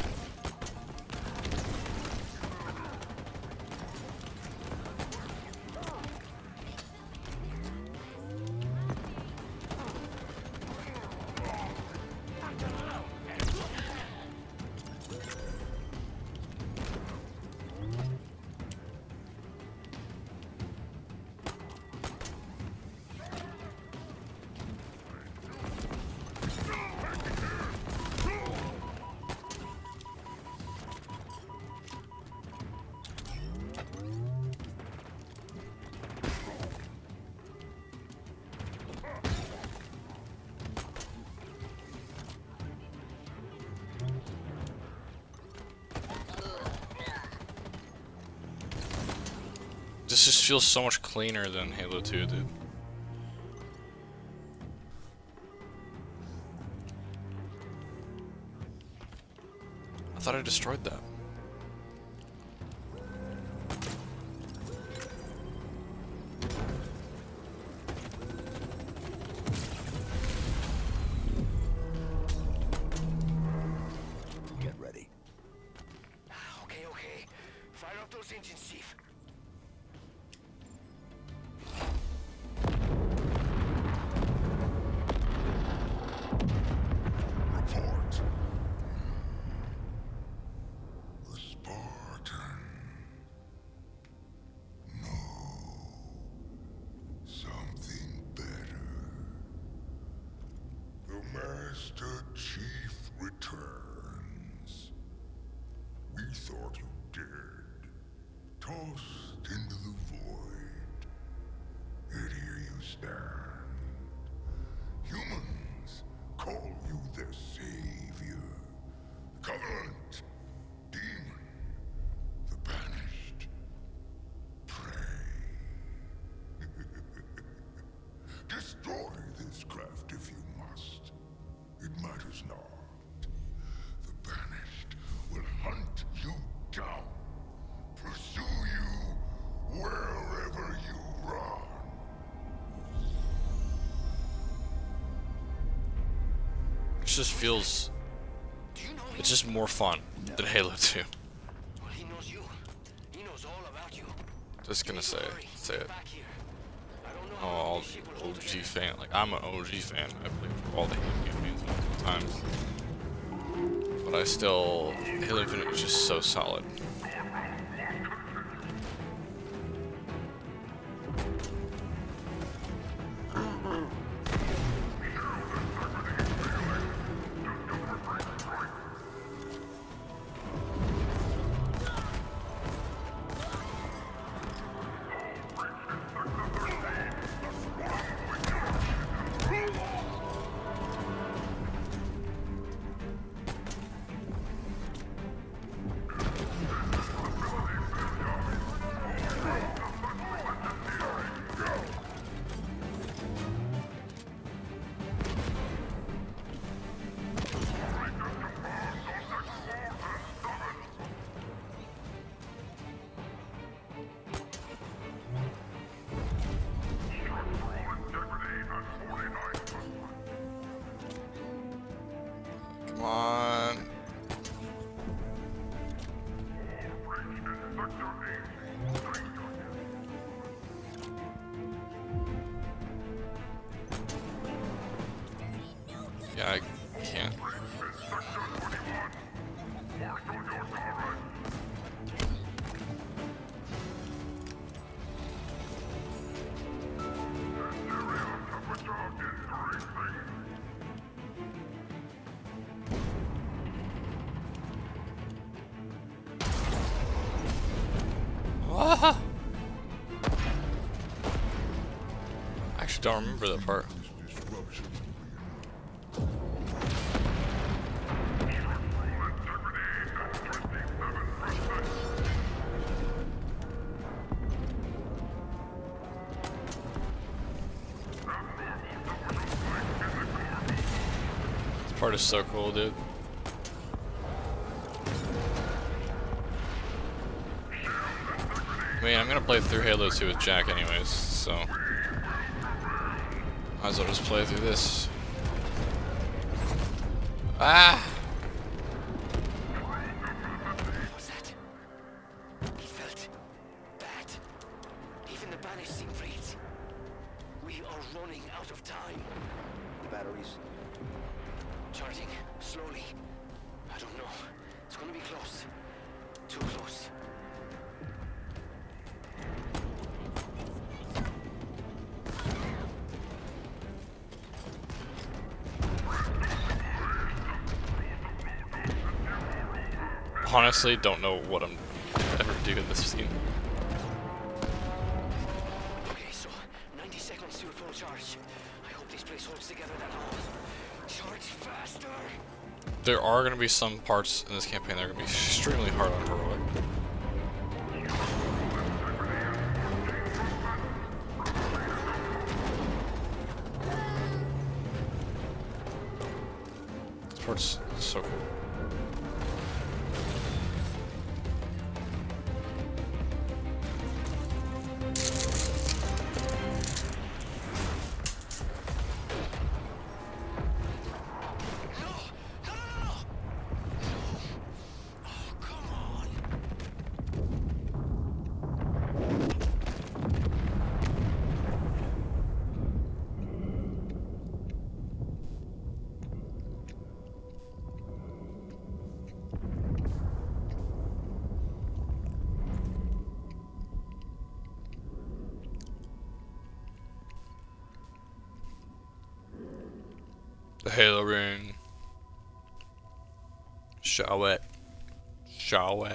Speaker 2: This just feels so much cleaner than Halo 2 did. I thought I destroyed that.
Speaker 9: Get ready.
Speaker 13: Okay, okay. Fire up those engines, Chief.
Speaker 4: Report. The Spartan. No. Something better. The Master Chief returns. We thought you dead. Tossed into the void. Yet here you stand. Humans call you their savior. Covenant. Demon. The banished. Prey. Destroy this craft if you must. It matters not. The banished will hunt you down. Pursue you wherever you run.
Speaker 2: It just feels... It's just more fun than Halo 2.
Speaker 13: Well, he knows you. He knows all about you.
Speaker 2: Just gonna say it.
Speaker 13: Back here. I don't know
Speaker 2: Oh,
Speaker 13: how long
Speaker 2: all
Speaker 13: this ship will
Speaker 2: the
Speaker 13: hold
Speaker 2: OG
Speaker 13: together.
Speaker 2: fan. Like, I'm an OG fan. I played all the Halo campaigns multiple times. but I still... Halo Infinite was just so solid. Come on. Yeah, I can't. Ah! I actually don't remember that part. This part is so cool, dude. I mean, I'm gonna play through Halo 2 with Jack anyways, so might as well just play through this. Ah!
Speaker 13: What was that? He felt bad. Even the banished seem afraid. We are running out of time.
Speaker 9: The batteries.
Speaker 13: Charging slowly. I don't know. It's gonna be close. Too close.
Speaker 2: Honestly, don't know what I'm ever do in this scene.
Speaker 13: Okay, so 90 seconds to a full charge. I hope this place holds together that long. Charge faster!
Speaker 2: There are going to be some parts in this campaign that are going to be extremely hard on Heroic. This part's so cool. The Halo ring. Shawette. Shawette.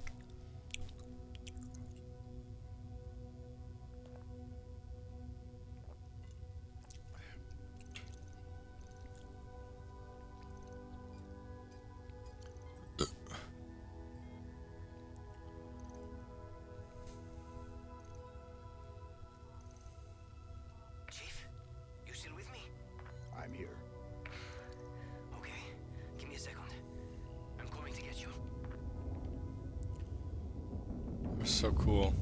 Speaker 13: Chief, you still with me?
Speaker 9: I'm here.
Speaker 13: Okay, give me a second. I'm coming to get you.
Speaker 2: They're so cool.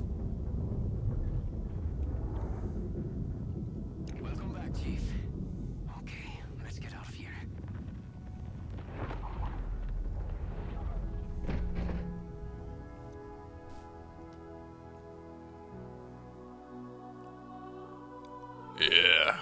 Speaker 13: Welcome back, Chief. Okay, let's get out of here.
Speaker 2: Yeah.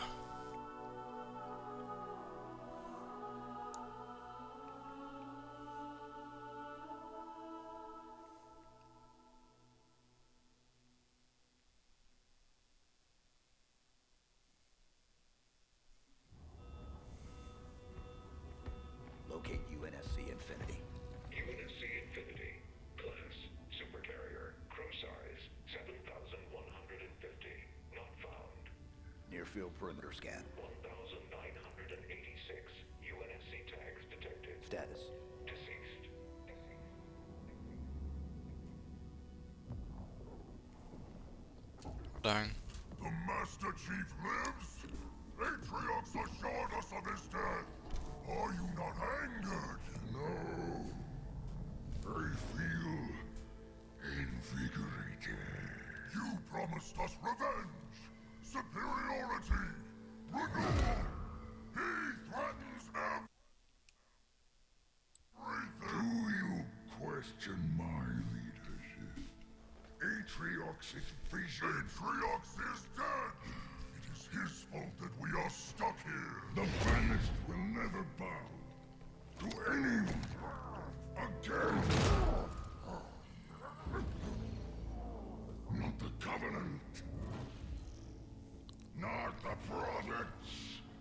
Speaker 9: perimeter scan.
Speaker 14: 1,986 UNSC tags detected.
Speaker 9: Status.
Speaker 14: Deceased.
Speaker 2: Dang.
Speaker 1: The Master Chief lives? Atriox assured us of his death. Are you not angered? No. I feel invigorated. You promised us revenge, superiority, renewal. He threatens everything. Do you question my leadership? Atriox's vision. Atriox is dead. It is his fault that we are stuck here. The Banished will never bow to anyone again. Not the Covenant. Not the Prophets.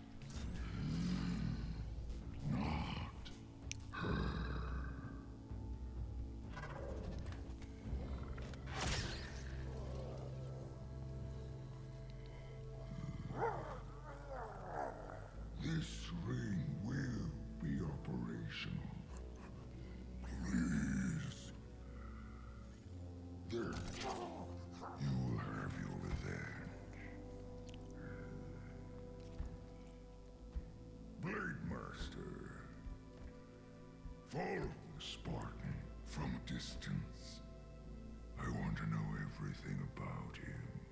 Speaker 1: Not her. This ring will be operational. Please. There. You will have your revenge. Blade Master. Follow the Spartan from a distance. I want to know everything about him.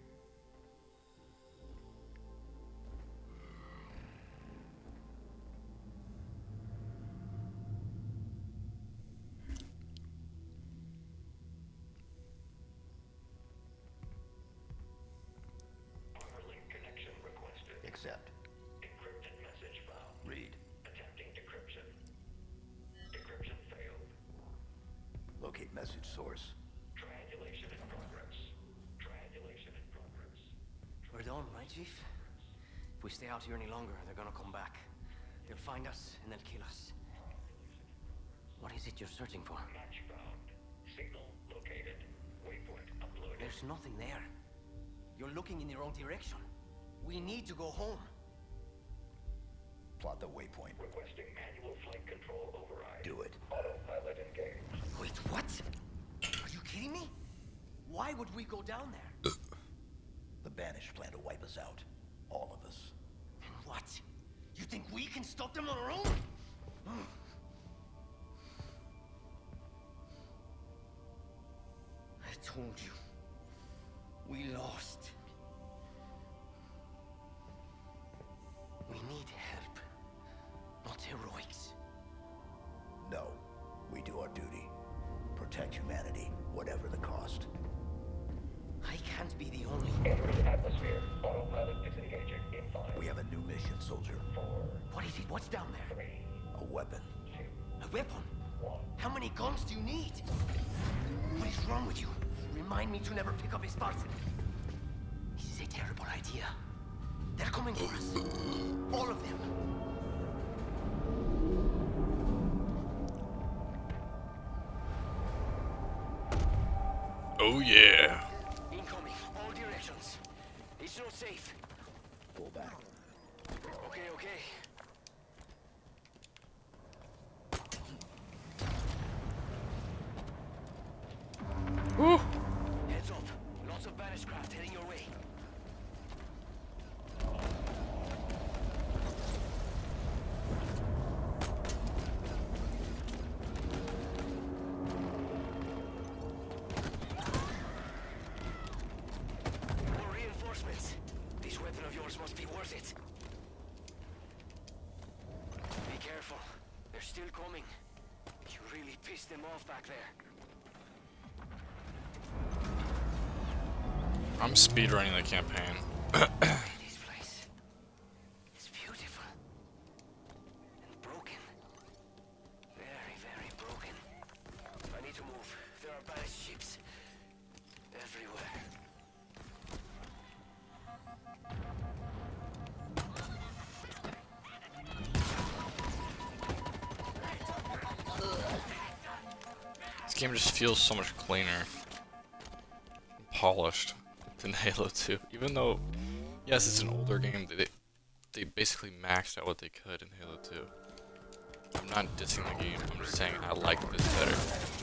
Speaker 9: Accept.
Speaker 14: Encrypted message found.
Speaker 9: Read.
Speaker 14: Attempting decryption. Decryption failed.
Speaker 9: Locate message source.
Speaker 14: Triangulation in progress. Triangulation in progress.
Speaker 13: We're done, right, Chief? If we stay out here any longer, they're gonna come back. They'll find us, and they'll kill us. What is it you're searching for?
Speaker 14: Match found. Signal located. Waypoint uploaded.
Speaker 13: There's nothing there. You're looking in the wrong direction. We need to go home.
Speaker 9: Plot the waypoint.
Speaker 14: Requesting manual flight control override.
Speaker 9: Do it.
Speaker 14: Autopilot engaged.
Speaker 13: Wait, what? Are you kidding me? Why would we go down there?
Speaker 9: The Banished plan to wipe us out. All of us.
Speaker 13: And what? You think we can stop them on our own? I told you. We lost. We need help, not heroics.
Speaker 9: No. We do our duty. Protect humanity, whatever the cost.
Speaker 13: I can't be the only...
Speaker 14: Entering atmosphere. Autopilot disengaging in 5.
Speaker 9: We have a new mission, soldier.
Speaker 14: 4.
Speaker 13: What is it? What's down there?
Speaker 14: 3.
Speaker 9: A weapon.
Speaker 14: 2.
Speaker 13: A weapon?
Speaker 14: 1.
Speaker 13: How many guns do you need? What is wrong with you? Remind me to never pick up a Spartan. This is a terrible idea. They're coming for us. All of them.
Speaker 2: Oh yeah.
Speaker 13: Incoming. All directions. It's not safe.
Speaker 9: Pull back.
Speaker 13: Okay, okay.
Speaker 2: Woo.
Speaker 13: Heads up. Lots of Banished craft heading your way. More reinforcements. This weapon of yours must be worth it. Be careful. They're still coming. You really pissed them off back there.
Speaker 2: I'm speedrunning the campaign.
Speaker 13: This place. It's beautiful. And broken. Very, very broken. I need to move. There are Banished ships. Everywhere.
Speaker 2: This game just feels so much cleaner. Polished than Halo 2. Even though, yes, it's an older game, they basically maxed out what they could in Halo 2. I'm not dissing the game, I'm just saying I like this better.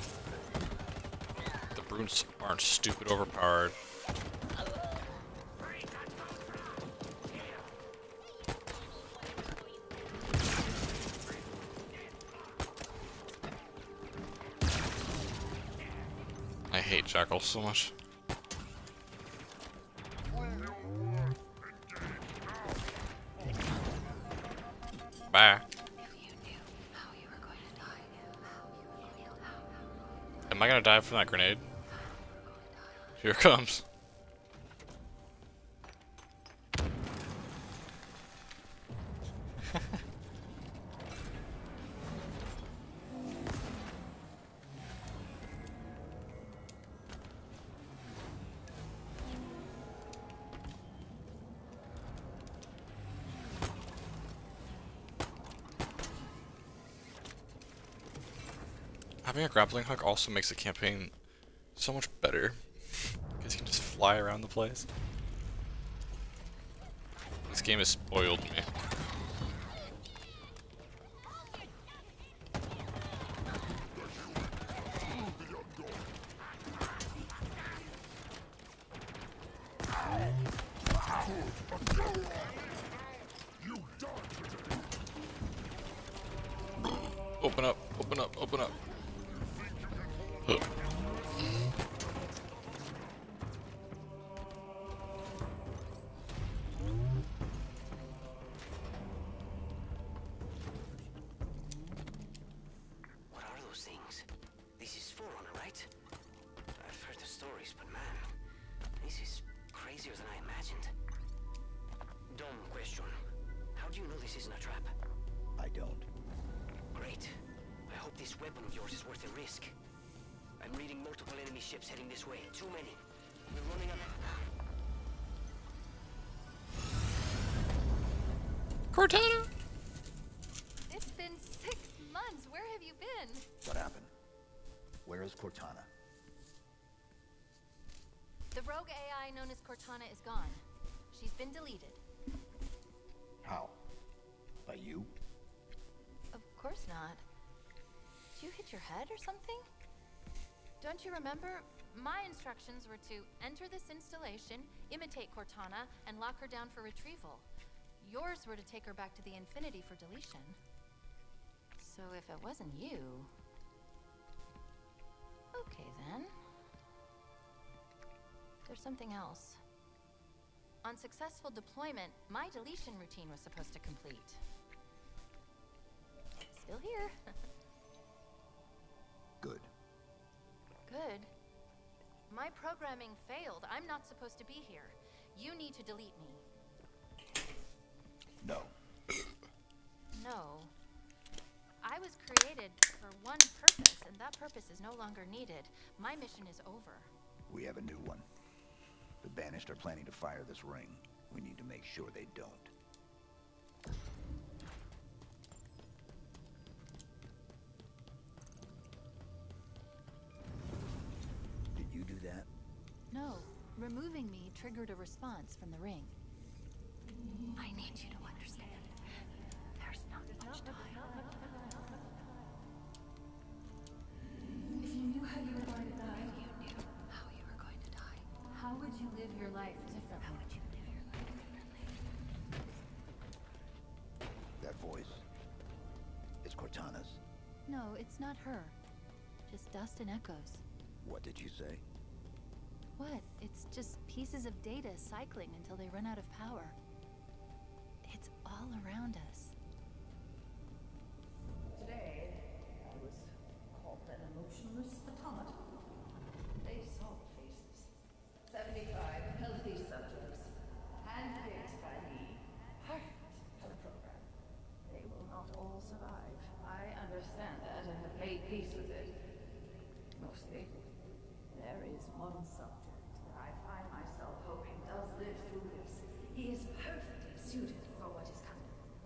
Speaker 2: The brutes aren't stupid overpowered. I hate Jackal so much. Bye. Am I gonna die from that grenade? Here it comes. Having a grappling hook also makes the campaign so much better, because you can just fly around the place. This game has spoiled me. Open up, open up, open up.
Speaker 13: What are those things? This is Forerunner, right? I've heard the stories, but man, this is crazier than I imagined. Dumb question. How do you know this isn't a trap?
Speaker 9: I don't.
Speaker 13: Great. I hope this weapon of yours is worth the risk. I'm reading multiple enemy ships heading this way. Too many. We're running up.
Speaker 2: Cortana!
Speaker 12: It's been 6 months. Where have you been?
Speaker 9: What happened? Where is Cortana?
Speaker 12: The rogue AI known as Cortana is gone. She's been deleted.
Speaker 9: How? By you?
Speaker 12: Of course not. Did you hit your head or something? Don't you remember? My instructions were to enter this installation, imitate Cortana, and lock her down for retrieval. Yours were to take her back to the Infinity for deletion. So if it wasn't you... Okay then. There's something else. On successful deployment, my deletion routine was supposed to complete. Still here.
Speaker 9: Good.
Speaker 12: Good. My programming failed. I'm not supposed to be here. You need to delete me.
Speaker 9: No.
Speaker 12: No. I was created for one purpose, and that purpose is no longer needed. My mission is over.
Speaker 9: We have a new one. The Banished are planning to fire this ring. We need to make sure they don't. Did you do that?
Speaker 12: No. Removing me triggered a response from the ring. I need you to understand. There's not much time.
Speaker 15: If you knew how you were going to die,
Speaker 12: If you knew how you were going to die,
Speaker 15: how would you live your life differently?
Speaker 12: how would you live your life differently?
Speaker 9: That voice. It's Cortana's.
Speaker 12: No, it's not her. Just dust and echoes.
Speaker 9: What did you say?
Speaker 12: What? It's just pieces of data cycling until they run out of power. It's all around us.
Speaker 15: Today, I was called an emotionless automaton. They saw the faces. 75 healthy subjects, handpicked by me, perfect for the program. They will not all survive. I understand that and have made peace with it. Mostly. There is one subject that I find myself hoping does live through this. He is perfectly suited for what is coming.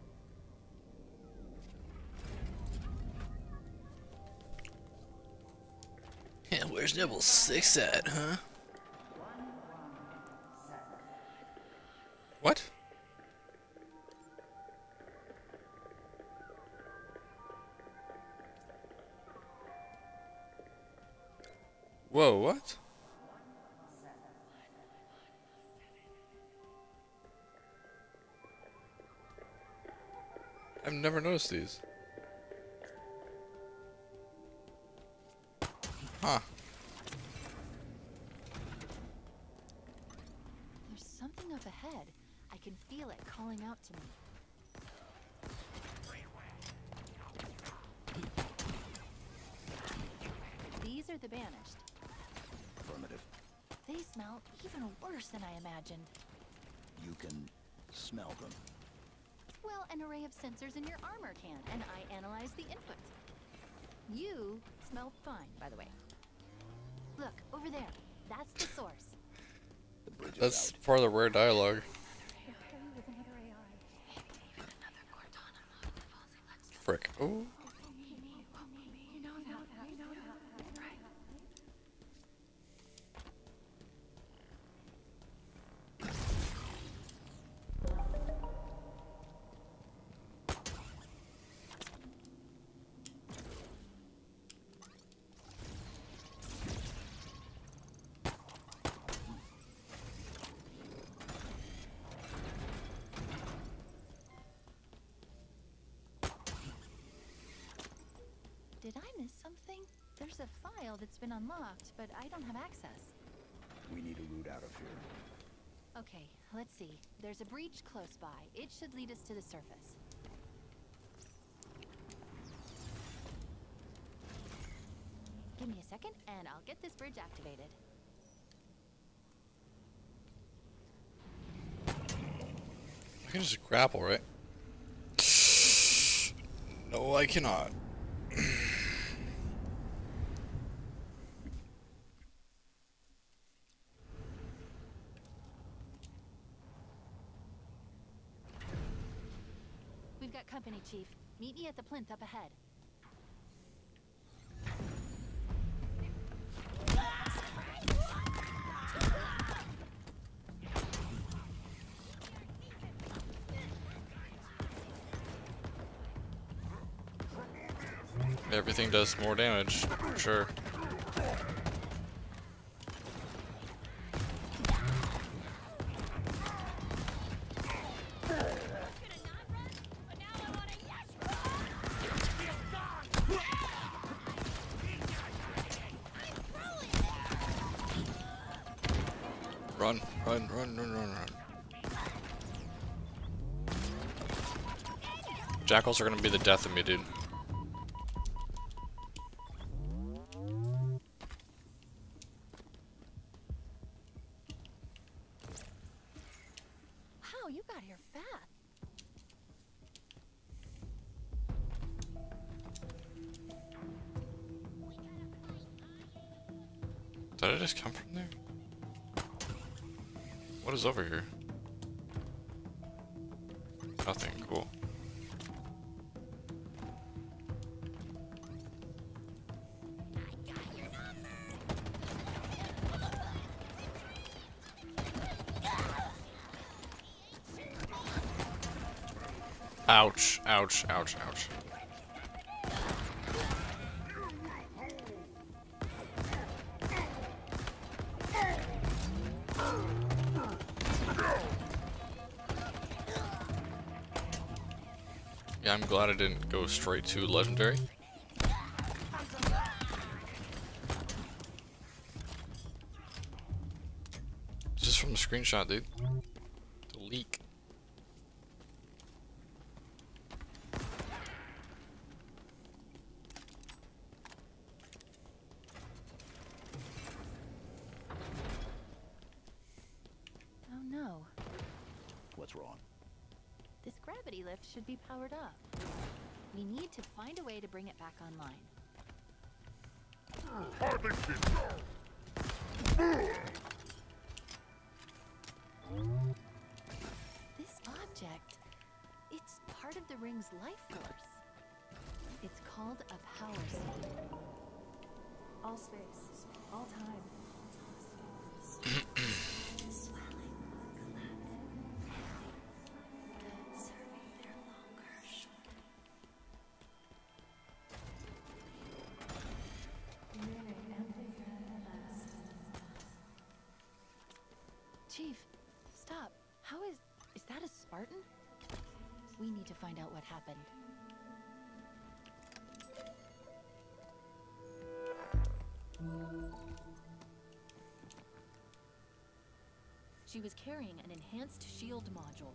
Speaker 2: Yeah, where's Nibble 6 at, huh? What? Whoa, what? I've never noticed these. Huh.
Speaker 12: There's something up ahead. I can feel it calling out to me. These are the banished.
Speaker 9: Affirmative.
Speaker 12: They smell even worse than I imagined.
Speaker 9: You can smell them.
Speaker 12: Well, an array of sensors in your armor can, and I analyze the input. You smell fine, by the way. Look, over there. That's the source.
Speaker 2: That's part of the rare dialogue. Frick. Ooh.
Speaker 12: Did I miss something? There's a file that's been unlocked, but I don't have access.
Speaker 9: We need a route out of here.
Speaker 12: Okay, let's see. There's a breach close by. It should lead us to the surface. Give me a second, and I'll get this bridge activated.
Speaker 2: I can just grapple, right? No, I cannot.
Speaker 12: We've got company, Chief. Meet me at the plinth up ahead.
Speaker 2: Everything does more damage, for sure. Run, run, run, run, run, run. Jackals are gonna be the death of me, dude.
Speaker 12: Wow, you got here fast.
Speaker 2: Did I just come from there? What is over here? Nothing. Cool. Ouch, ouch, ouch, ouch. Yeah, I'm glad I didn't go straight to legendary. This is from the screenshot, dude. The leak.
Speaker 12: Oh no.
Speaker 9: What's wrong?
Speaker 12: This gravity lift should be powered up. We need to find a way to bring it back online.
Speaker 3: Hardly fit.
Speaker 12: This object, it's part of the ring's life force. It's called a power seed.
Speaker 15: All space, all time.
Speaker 12: Chief, stop. How is that a Spartan? We need to find out what happened. She was carrying an enhanced shield module.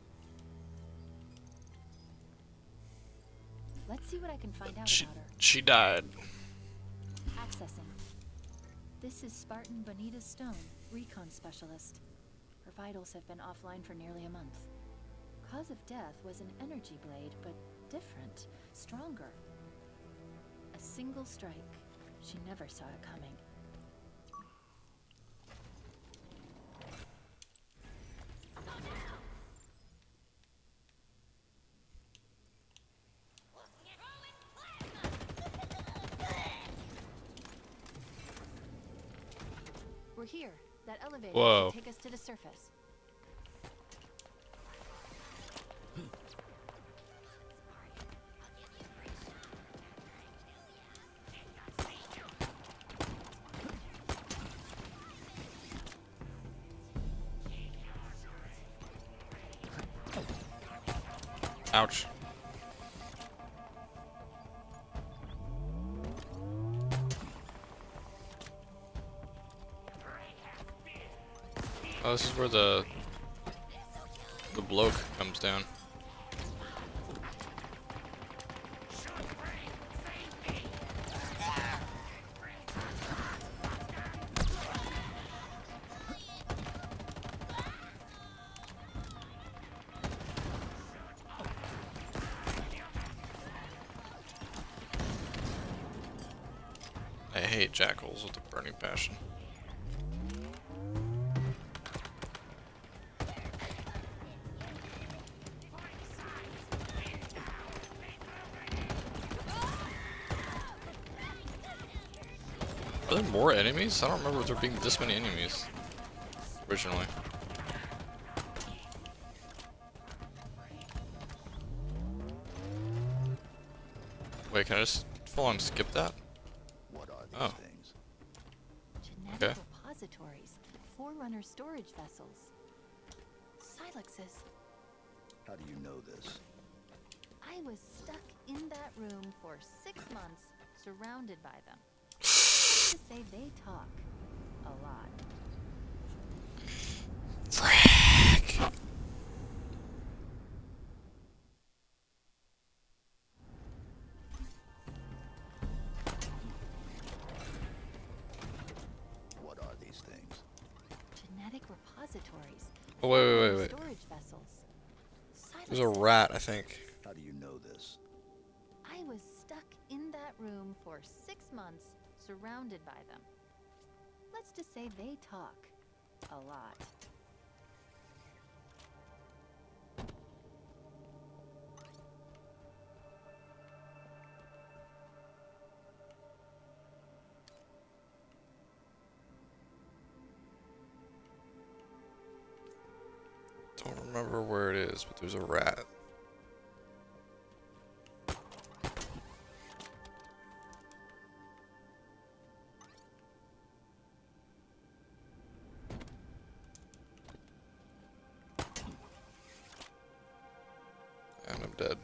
Speaker 12: Let's see what I can find out about her.
Speaker 2: She died.
Speaker 12: Accessing. This is Spartan Bonita Stone, recon specialist. Her vitals have been offline for nearly a month. Cause of death was an energy blade, but different, stronger. A single strike. She never saw it coming. We're here. That elevator
Speaker 2: Whoa.
Speaker 12: should take us to the surface.
Speaker 2: Ouch. Oh, this is where the bloke comes down. I hate jackals with a burning passion. Are there more enemies? I don't remember there being this many enemies originally. Wait, can I just full on skip that?
Speaker 9: What are these
Speaker 2: Oh.
Speaker 9: things?
Speaker 12: Genetic
Speaker 2: Okay.
Speaker 12: repositories. Forerunner storage vessels. Silexes.
Speaker 9: How do you know this?
Speaker 12: I was stuck in that room for 6 months, surrounded by them. To say they talk a lot.
Speaker 2: Frick.
Speaker 9: What are these things?
Speaker 12: Genetic repositories.
Speaker 2: Oh, wait.
Speaker 12: Storage vessels.
Speaker 2: There's a rat, I think.
Speaker 9: How do you know this?
Speaker 12: I was stuck in that room for 6 months, surrounded by them. Let's just say they talk a lot.
Speaker 2: Don't remember where it is, but there's a rat. And I'm dead.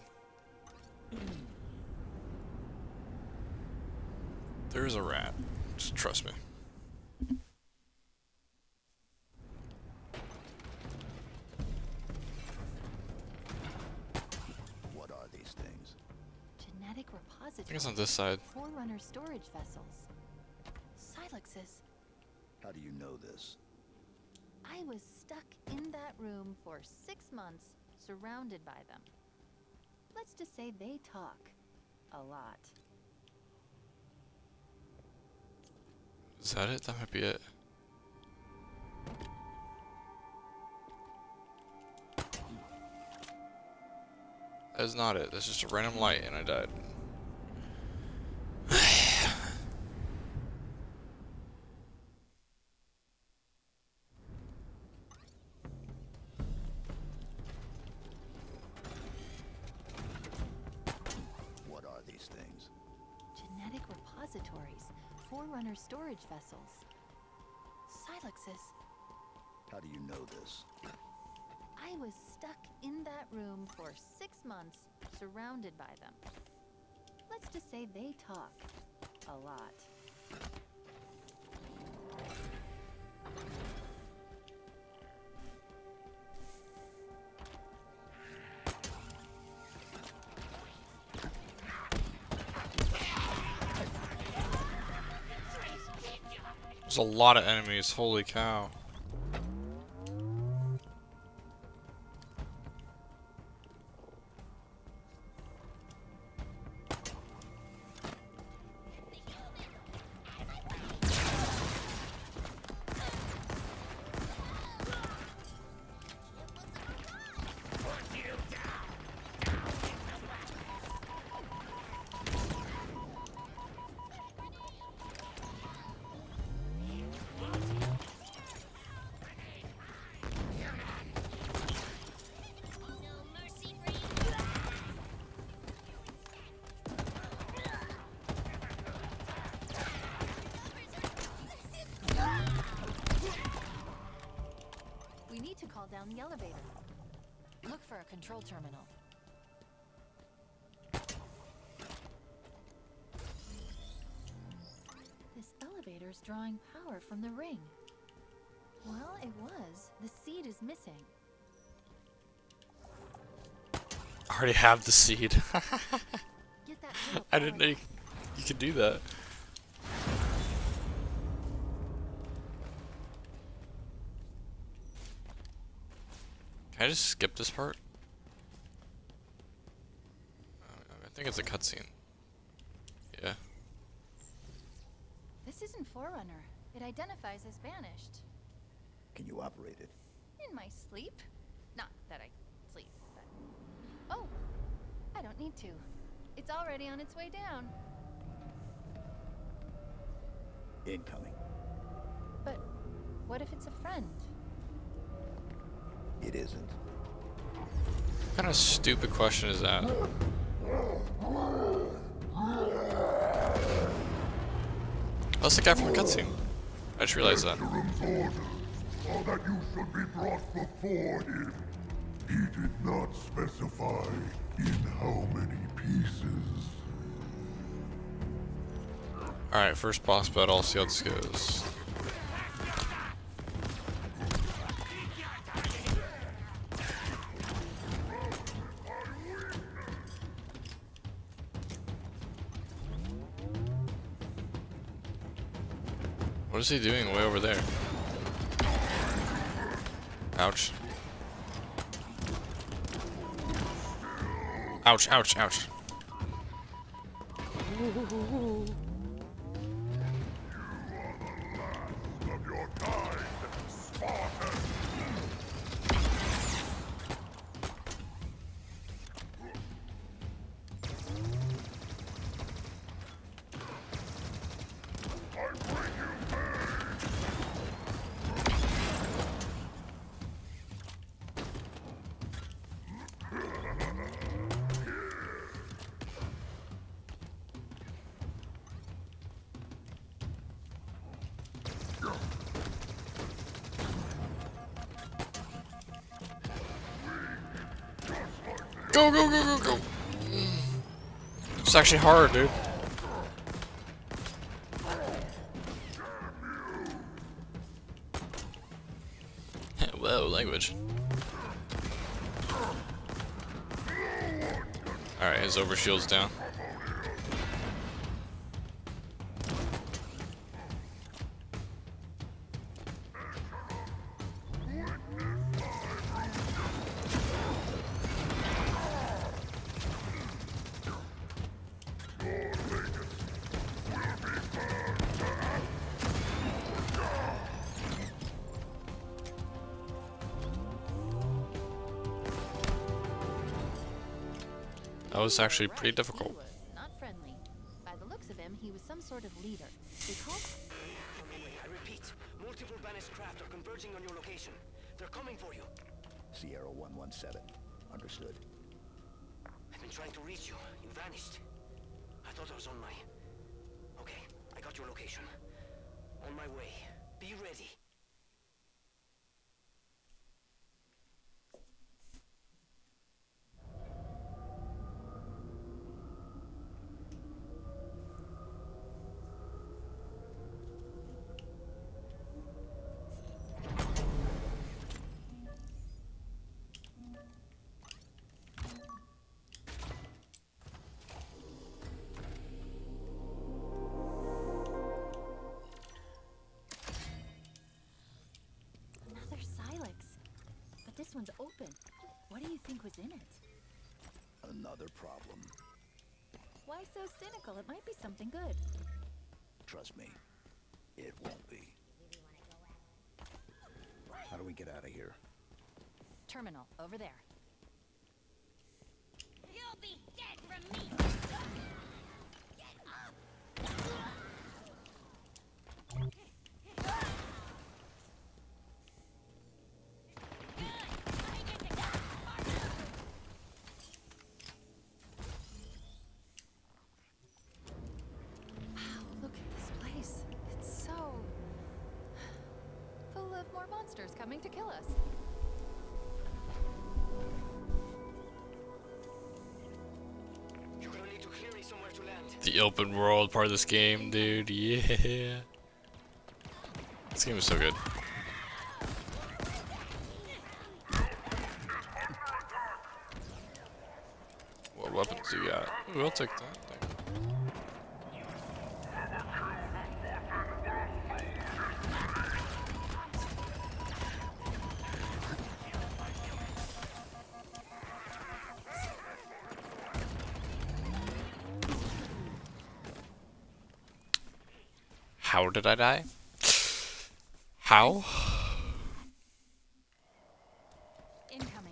Speaker 2: There's a rat. Just trust me.
Speaker 9: What are these things?
Speaker 12: Genetic
Speaker 2: I
Speaker 12: repositories.
Speaker 2: think it's on this side.
Speaker 12: Forerunner storage vessels. Silexes.
Speaker 9: How do you know this?
Speaker 12: I was stuck in that room for 6 months, surrounded by them. Let's just say they talk a lot.
Speaker 2: Is that it? That might be it. That is not it. That's just a random light and I died.
Speaker 9: What are these things?
Speaker 12: Genetic repositories. Forerunner storage vessels. Silexes.
Speaker 9: How do you know this?
Speaker 12: I was stuck in that room for 6 months, surrounded by them. Let's just say they talk a lot.
Speaker 2: There's a lot of enemies, holy cow.
Speaker 12: We need to call down the elevator.
Speaker 16: Look for a control terminal.
Speaker 12: This elevator's drawing power from the ring. Well, it was. The seed is missing.
Speaker 2: I already have the seed.
Speaker 12: Get that turtle
Speaker 2: I didn't know you could do that. Can I just skip this part? I think it's a cutscene. Yeah.
Speaker 12: This isn't Forerunner. It identifies as banished.
Speaker 9: Can you operate it?
Speaker 12: In my sleep? Not that I sleep, but... Oh! I don't need to. It's already on its way down.
Speaker 9: Incoming.
Speaker 12: But what if it's a friend?
Speaker 9: It isn't.
Speaker 2: What kind of stupid question is that? That's the guy from the cutscene. I just realized that.
Speaker 1: Orders are that you should be brought before him. He did not specify in how many pieces.
Speaker 2: Alright, first boss battle, I'll see how this goes. What is he doing way over there? Ouch. Ouch, ouch, ouch.
Speaker 1: Of your kind, Spartan.
Speaker 2: Go, go, go, go, go! It's actually hard, dude. Whoa, language. Alright, his overshield's down. That was actually pretty difficult.
Speaker 12: He was not friendly. By the looks of him, he was some sort of leader. They called...
Speaker 13: I repeat, multiple banished craft are converging on your location. They're coming for you.
Speaker 9: Sierra 117. Understood.
Speaker 13: I've been trying to reach you. You vanished. I thought I was on my... Okay, I got your location. On my way. Be ready.
Speaker 12: was in it?
Speaker 9: Another problem.
Speaker 12: Why so cynical? It might be something good.
Speaker 9: Trust me, it won't be. How do we get out of here?
Speaker 12: Terminal, over there.
Speaker 15: You'll be dead from me!
Speaker 12: Look at this place. It's so... full of more monsters coming to kill us.
Speaker 13: You're gonna need to clear me somewhere to land.
Speaker 2: The open world part of this game, dude. Yeah. This game is so good. What weapons do you got? Ooh, I'll take that thing. How did I die? How?
Speaker 12: Incoming.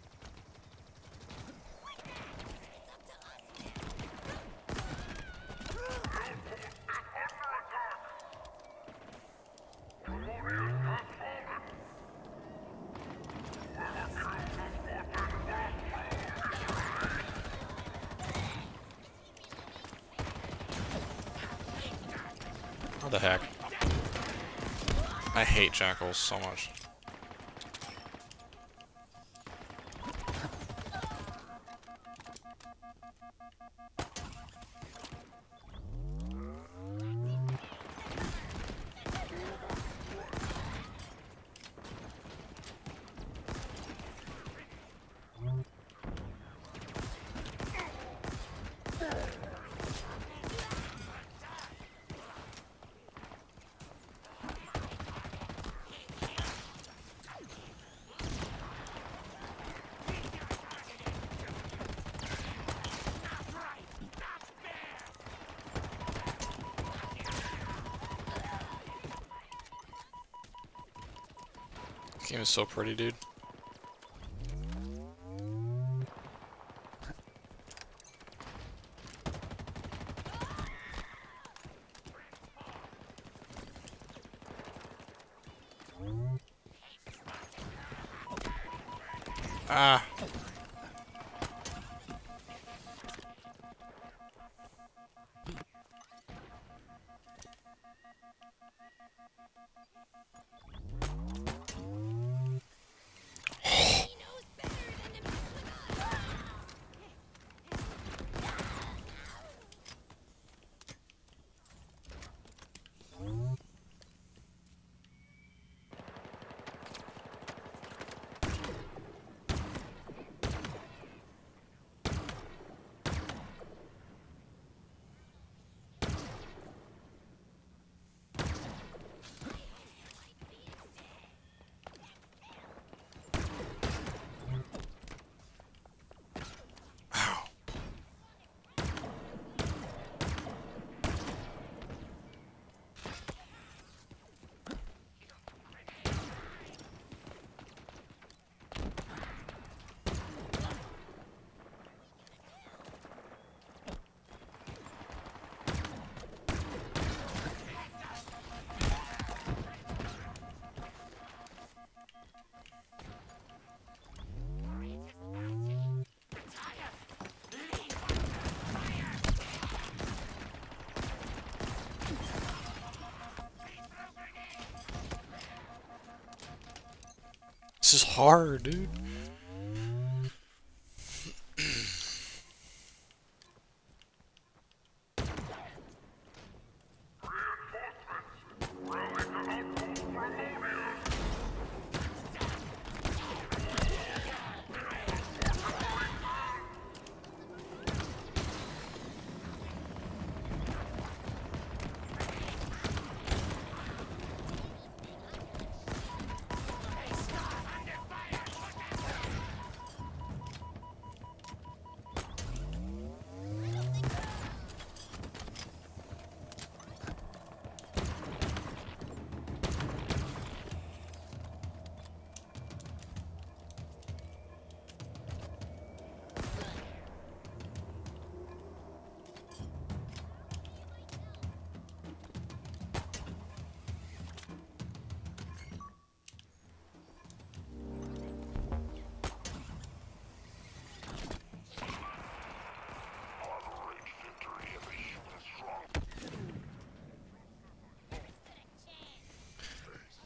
Speaker 2: What the heck? I hate jackals so much. This game is so pretty, dude. Ah. This is hard, dude.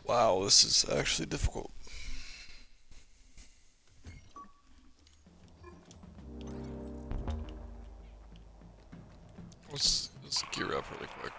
Speaker 2: Wow, this is actually difficult. Let's gear up really quick.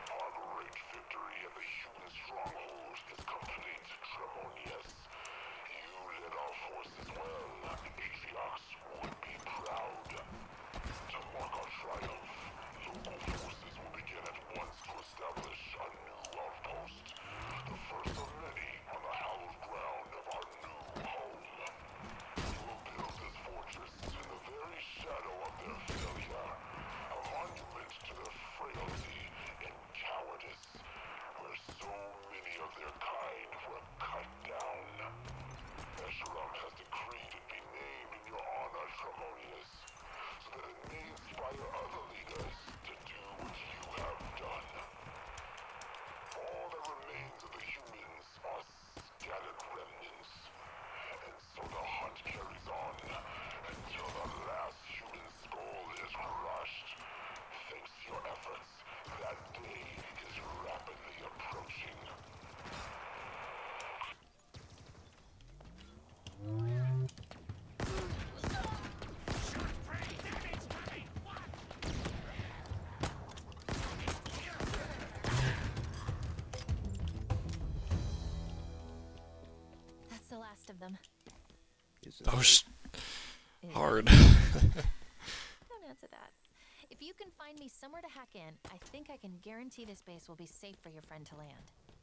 Speaker 12: The last of them.
Speaker 2: That was hard.
Speaker 12: Don't answer that. If you can find me somewhere to hack in, I think I can guarantee this base will be safe for your friend to land.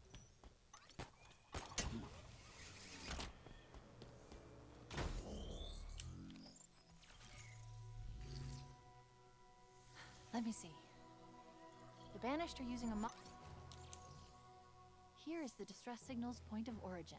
Speaker 12: Let me see. The Banished are using a Here is the distress signal's point of origin.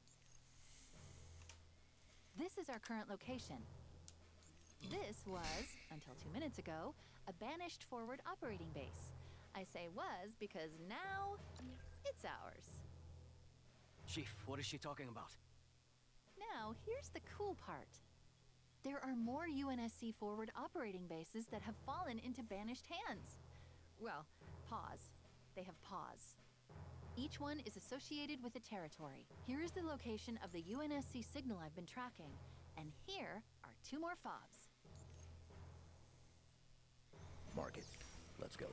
Speaker 12: This is our current location. This was, until 2 minutes ago, a Banished forward operating base. I say was because now it's ours.
Speaker 13: Chief, what is she talking about?
Speaker 12: Now, here's the cool part. There are more UNSC forward operating bases that have fallen into Banished hands. Well, paws. They have paws. Each one is associated with a territory. Here is the location of the UNSC signal I've been tracking. And here are 2 more fobs.
Speaker 9: Mark it. Let's go.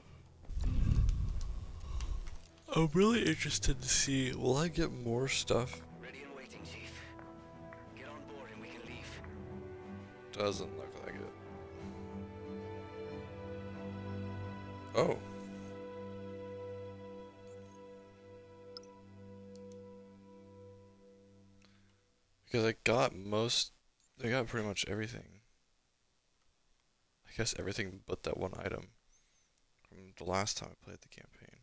Speaker 2: I'm really interested to see, will I get more stuff?
Speaker 13: Ready and waiting, Chief. Get on board and we can leave.
Speaker 2: Doesn't look like it. Oh. Because I got pretty much everything. I guess everything but that one item from the last time I played the campaign.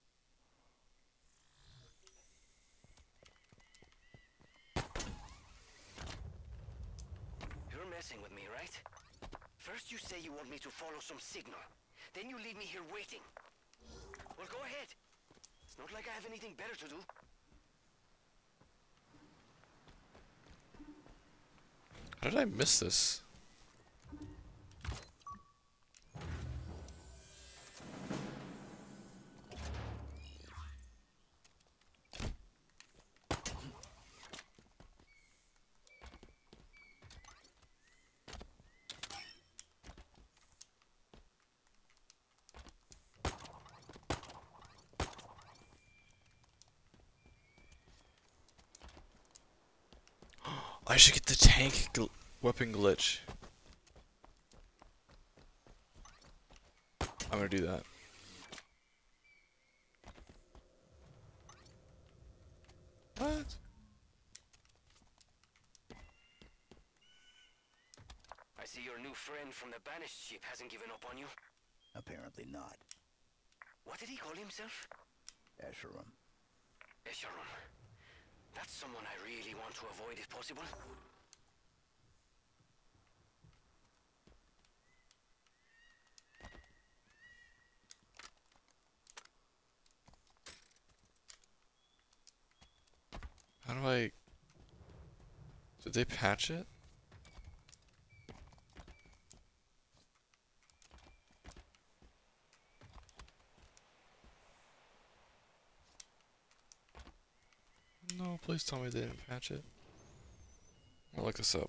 Speaker 13: You're messing with me, right? First you say you want me to follow some signal. Then you leave me here waiting. Well, go ahead. It's not like I have anything better to do.
Speaker 2: How did I miss this? I should get the tank weapon glitch. I'm gonna do that. What?
Speaker 13: I see your new friend from the Banished ship hasn't given up on you.
Speaker 9: Apparently not.
Speaker 13: What did he call himself?
Speaker 9: Escharum.
Speaker 13: Escharum. That's someone I really want to avoid if possible.
Speaker 2: How do I... Did they patch it? No, please tell me they didn't patch it. I'll look this up.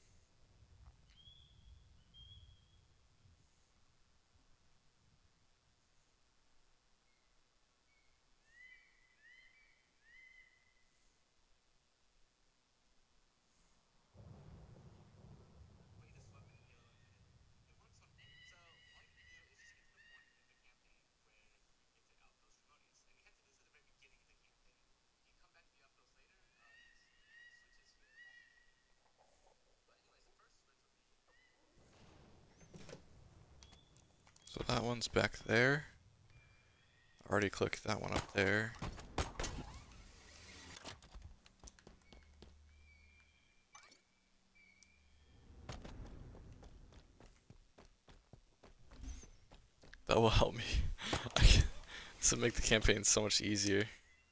Speaker 2: So that one's back there. Already clicked that one up there. That will help me. This will make the campaign so much easier.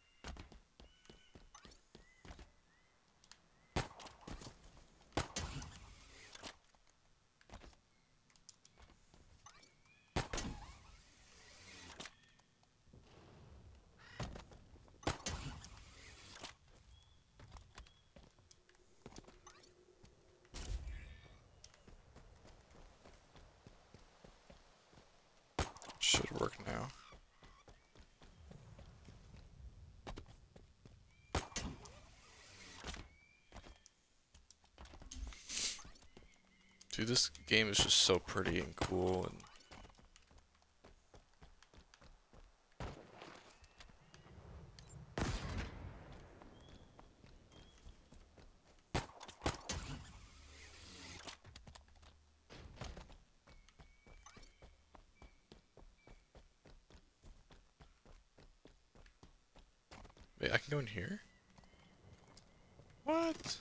Speaker 2: Should work now. Dude, this game is just so pretty and cool and wait, I can go in here? What?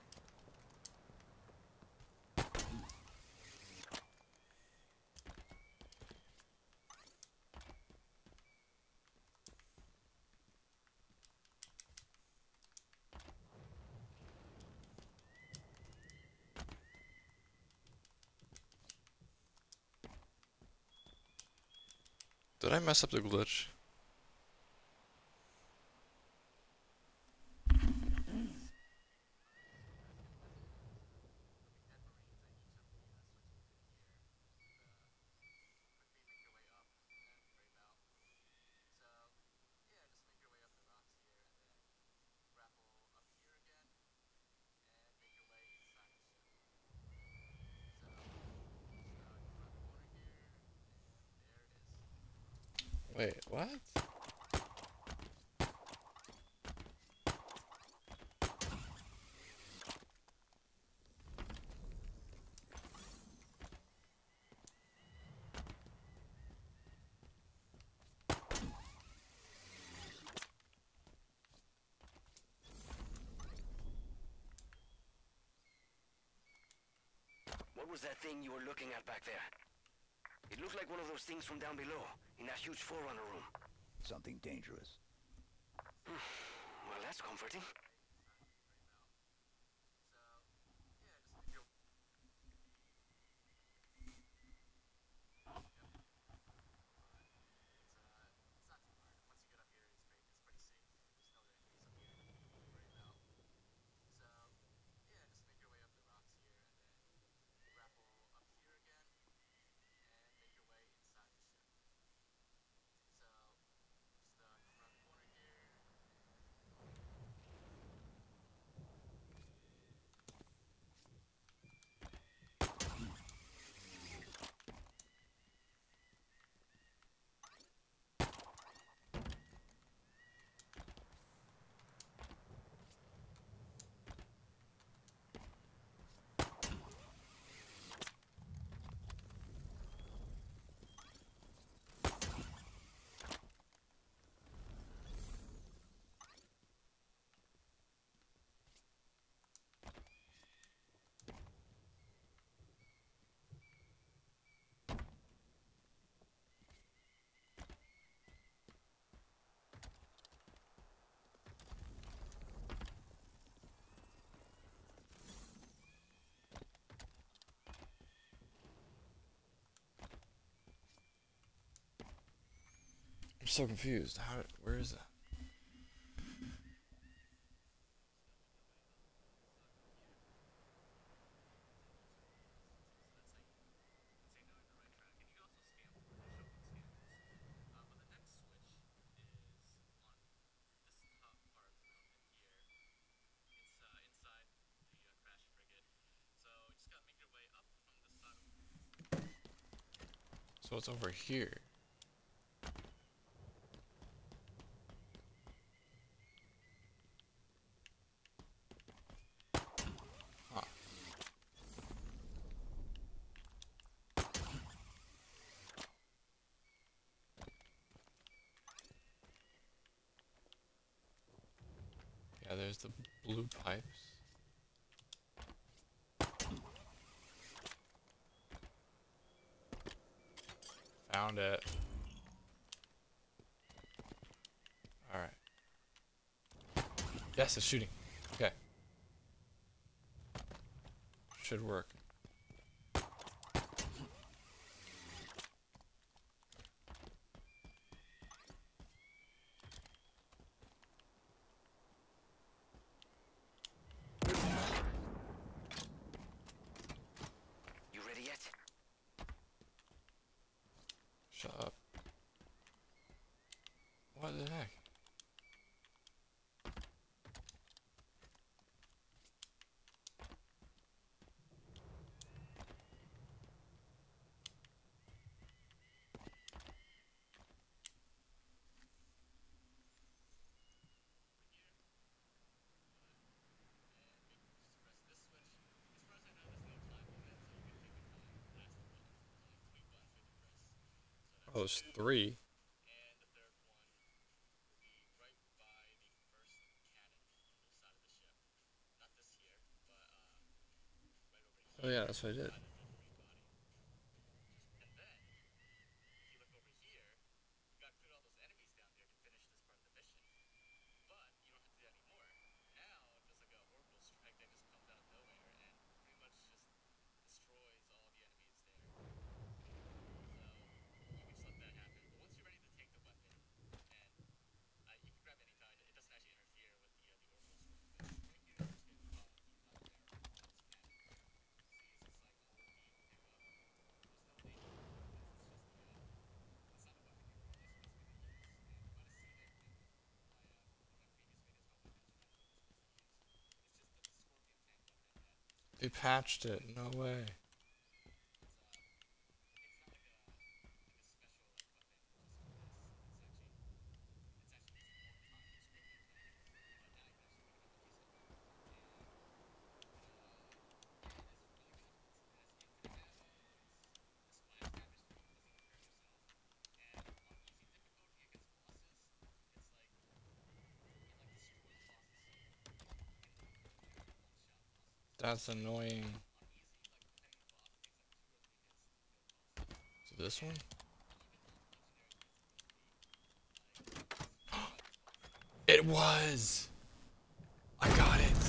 Speaker 2: Did I mess up the glitch? Wait, what?
Speaker 13: What was that thing you were looking at back there? It looked like one of those things from down below, in that huge Forerunner room.
Speaker 9: Something dangerous.
Speaker 13: Well, that's comforting.
Speaker 2: I'm so confused. Where is that? So it's over here. Huh. Yeah, there's the blue pipes. Found it. Alright. Yes, it's shooting. Okay. Should work.
Speaker 13: You ready yet?
Speaker 2: Shut up. What the heck? Oh, there's 3. Oh yeah, that's what I did. They patched it, no way. That's annoying. So this one? It was! I got it!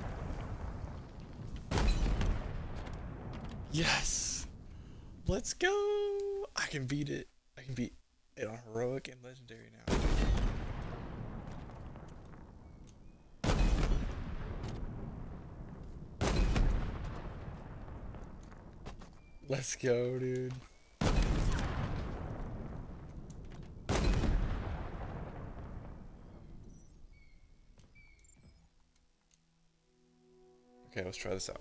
Speaker 2: Yes! Let's go! I can beat it. I can beat it on heroic and legendary now. Let's go, dude. Okay, let's try this out.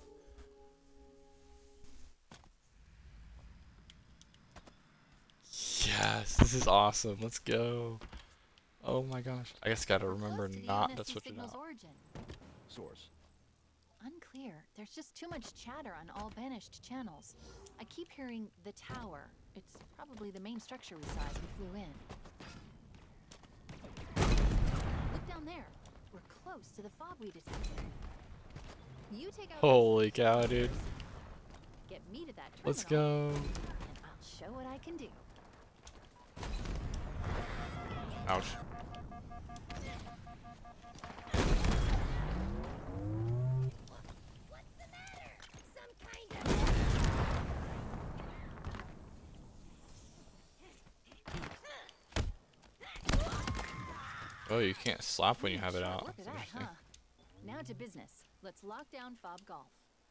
Speaker 2: Yes, this is awesome. Let's go. Oh my gosh. I guess gotta remember not to switch it out.
Speaker 9: Source.
Speaker 12: Unclear. There's just too much chatter on all banished channels. I keep hearing the tower. It's probably the main structure we saw as we flew in. Look down there. We're close to the fob we detected. You take out.
Speaker 2: Holy cow, dude.
Speaker 12: Get me to that terminal.
Speaker 2: Let's go.
Speaker 12: And I'll show what I can do.
Speaker 2: Ouch. Oh, you can't slap when you have it out.
Speaker 12: Look at that, huh? Now to business. Let's lock down Fob Golf.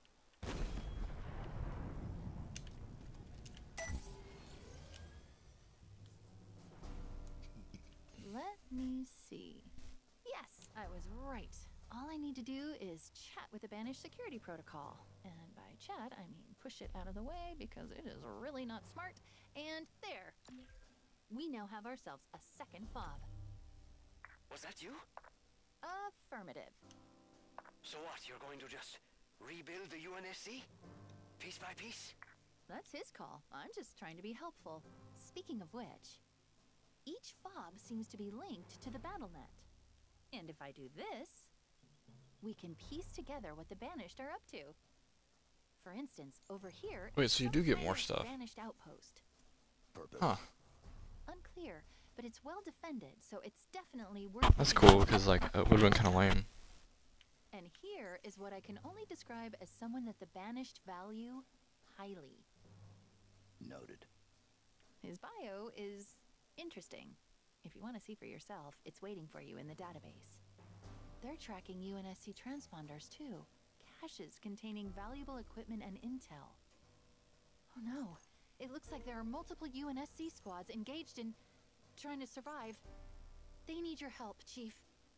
Speaker 12: Let me see. Yes, I was right. All I need to do is chat with the banished security protocol. And by
Speaker 17: chat, I mean push it out of the way because it is really not smart. And there. We now have ourselves a second fob.
Speaker 13: Was that you?
Speaker 17: Affirmative.
Speaker 13: So what, you're going to just rebuild the UNSC? Piece by piece?
Speaker 17: That's his call. I'm just trying to be helpful. Speaking of which, each fob seems to be linked to the BattleNet. And if I do this, we can piece together what the Banished are up to. For instance, over here...
Speaker 2: Wait, so you do get more stuff.
Speaker 17: Banished outpost.
Speaker 2: Huh.
Speaker 17: Unclear, but it's well defended, so it's definitely worth...
Speaker 2: That's cool, because, like, it would've been kind of lame.
Speaker 17: And here is what I can only describe as someone that the Banished value highly.
Speaker 9: Noted.
Speaker 17: His bio is interesting. If you want to see for yourself, it's waiting for you in the database. They're tracking UNSC transponders too. Caches containing valuable equipment and intel. Oh no, it looks like there are multiple UNSC squads engaged in trying to survive. They need your help, Chief.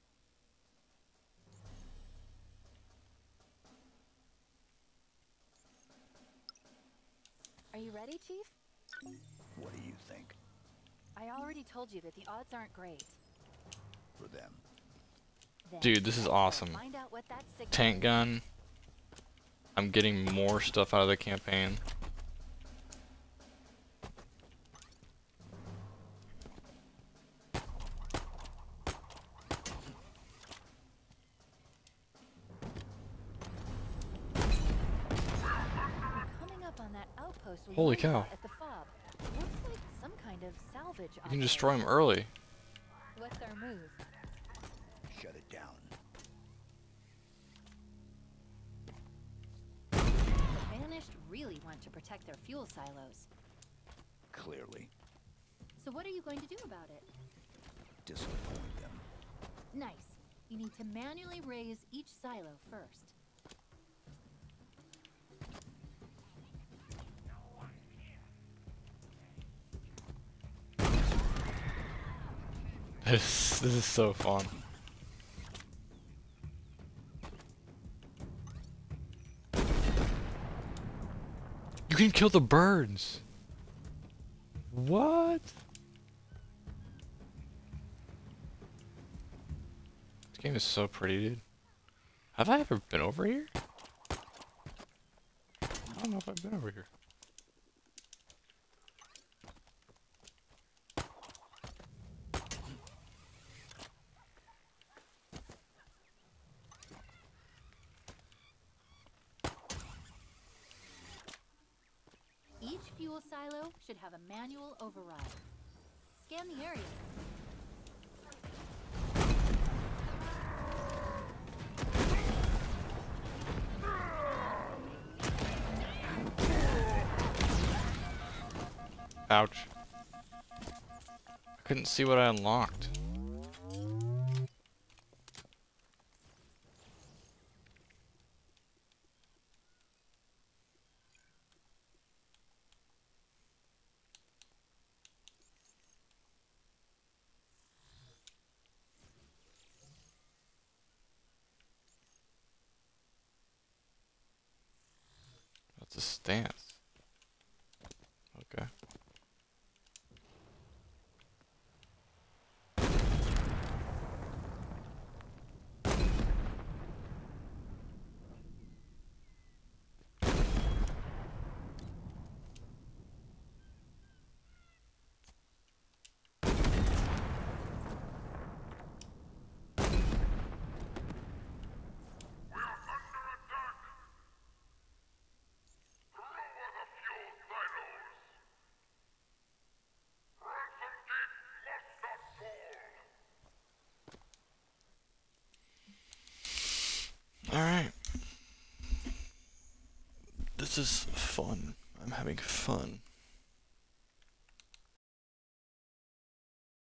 Speaker 17: Are you ready, Chief?
Speaker 9: What do you think?
Speaker 12: I already told you that the odds aren't great.
Speaker 9: For them.
Speaker 2: Dude, this is awesome. Tank gun. I'm getting more stuff out of the campaign.
Speaker 12: Coming up on that outpost we
Speaker 2: Holy
Speaker 12: learned
Speaker 2: cow.
Speaker 12: about at the fob. Looks like some kind of salvage
Speaker 2: You can destroy them early.
Speaker 12: What's our move?
Speaker 9: Shut it down.
Speaker 17: The Banished really want to protect their fuel silos.
Speaker 9: Clearly.
Speaker 17: So what are you going to do about it?
Speaker 9: Disappoint them.
Speaker 17: Nice. You need to manually raise each silo first.
Speaker 2: This is so fun. You can kill the birds. What? This game is so pretty, dude. Have I ever been over here? I don't know if I've been over here.
Speaker 17: Each fuel silo should have a manual override. Scan the area.
Speaker 2: Ouch. I couldn't see what I unlocked. That's a stance. Okay. Alright. This is fun. I'm having fun.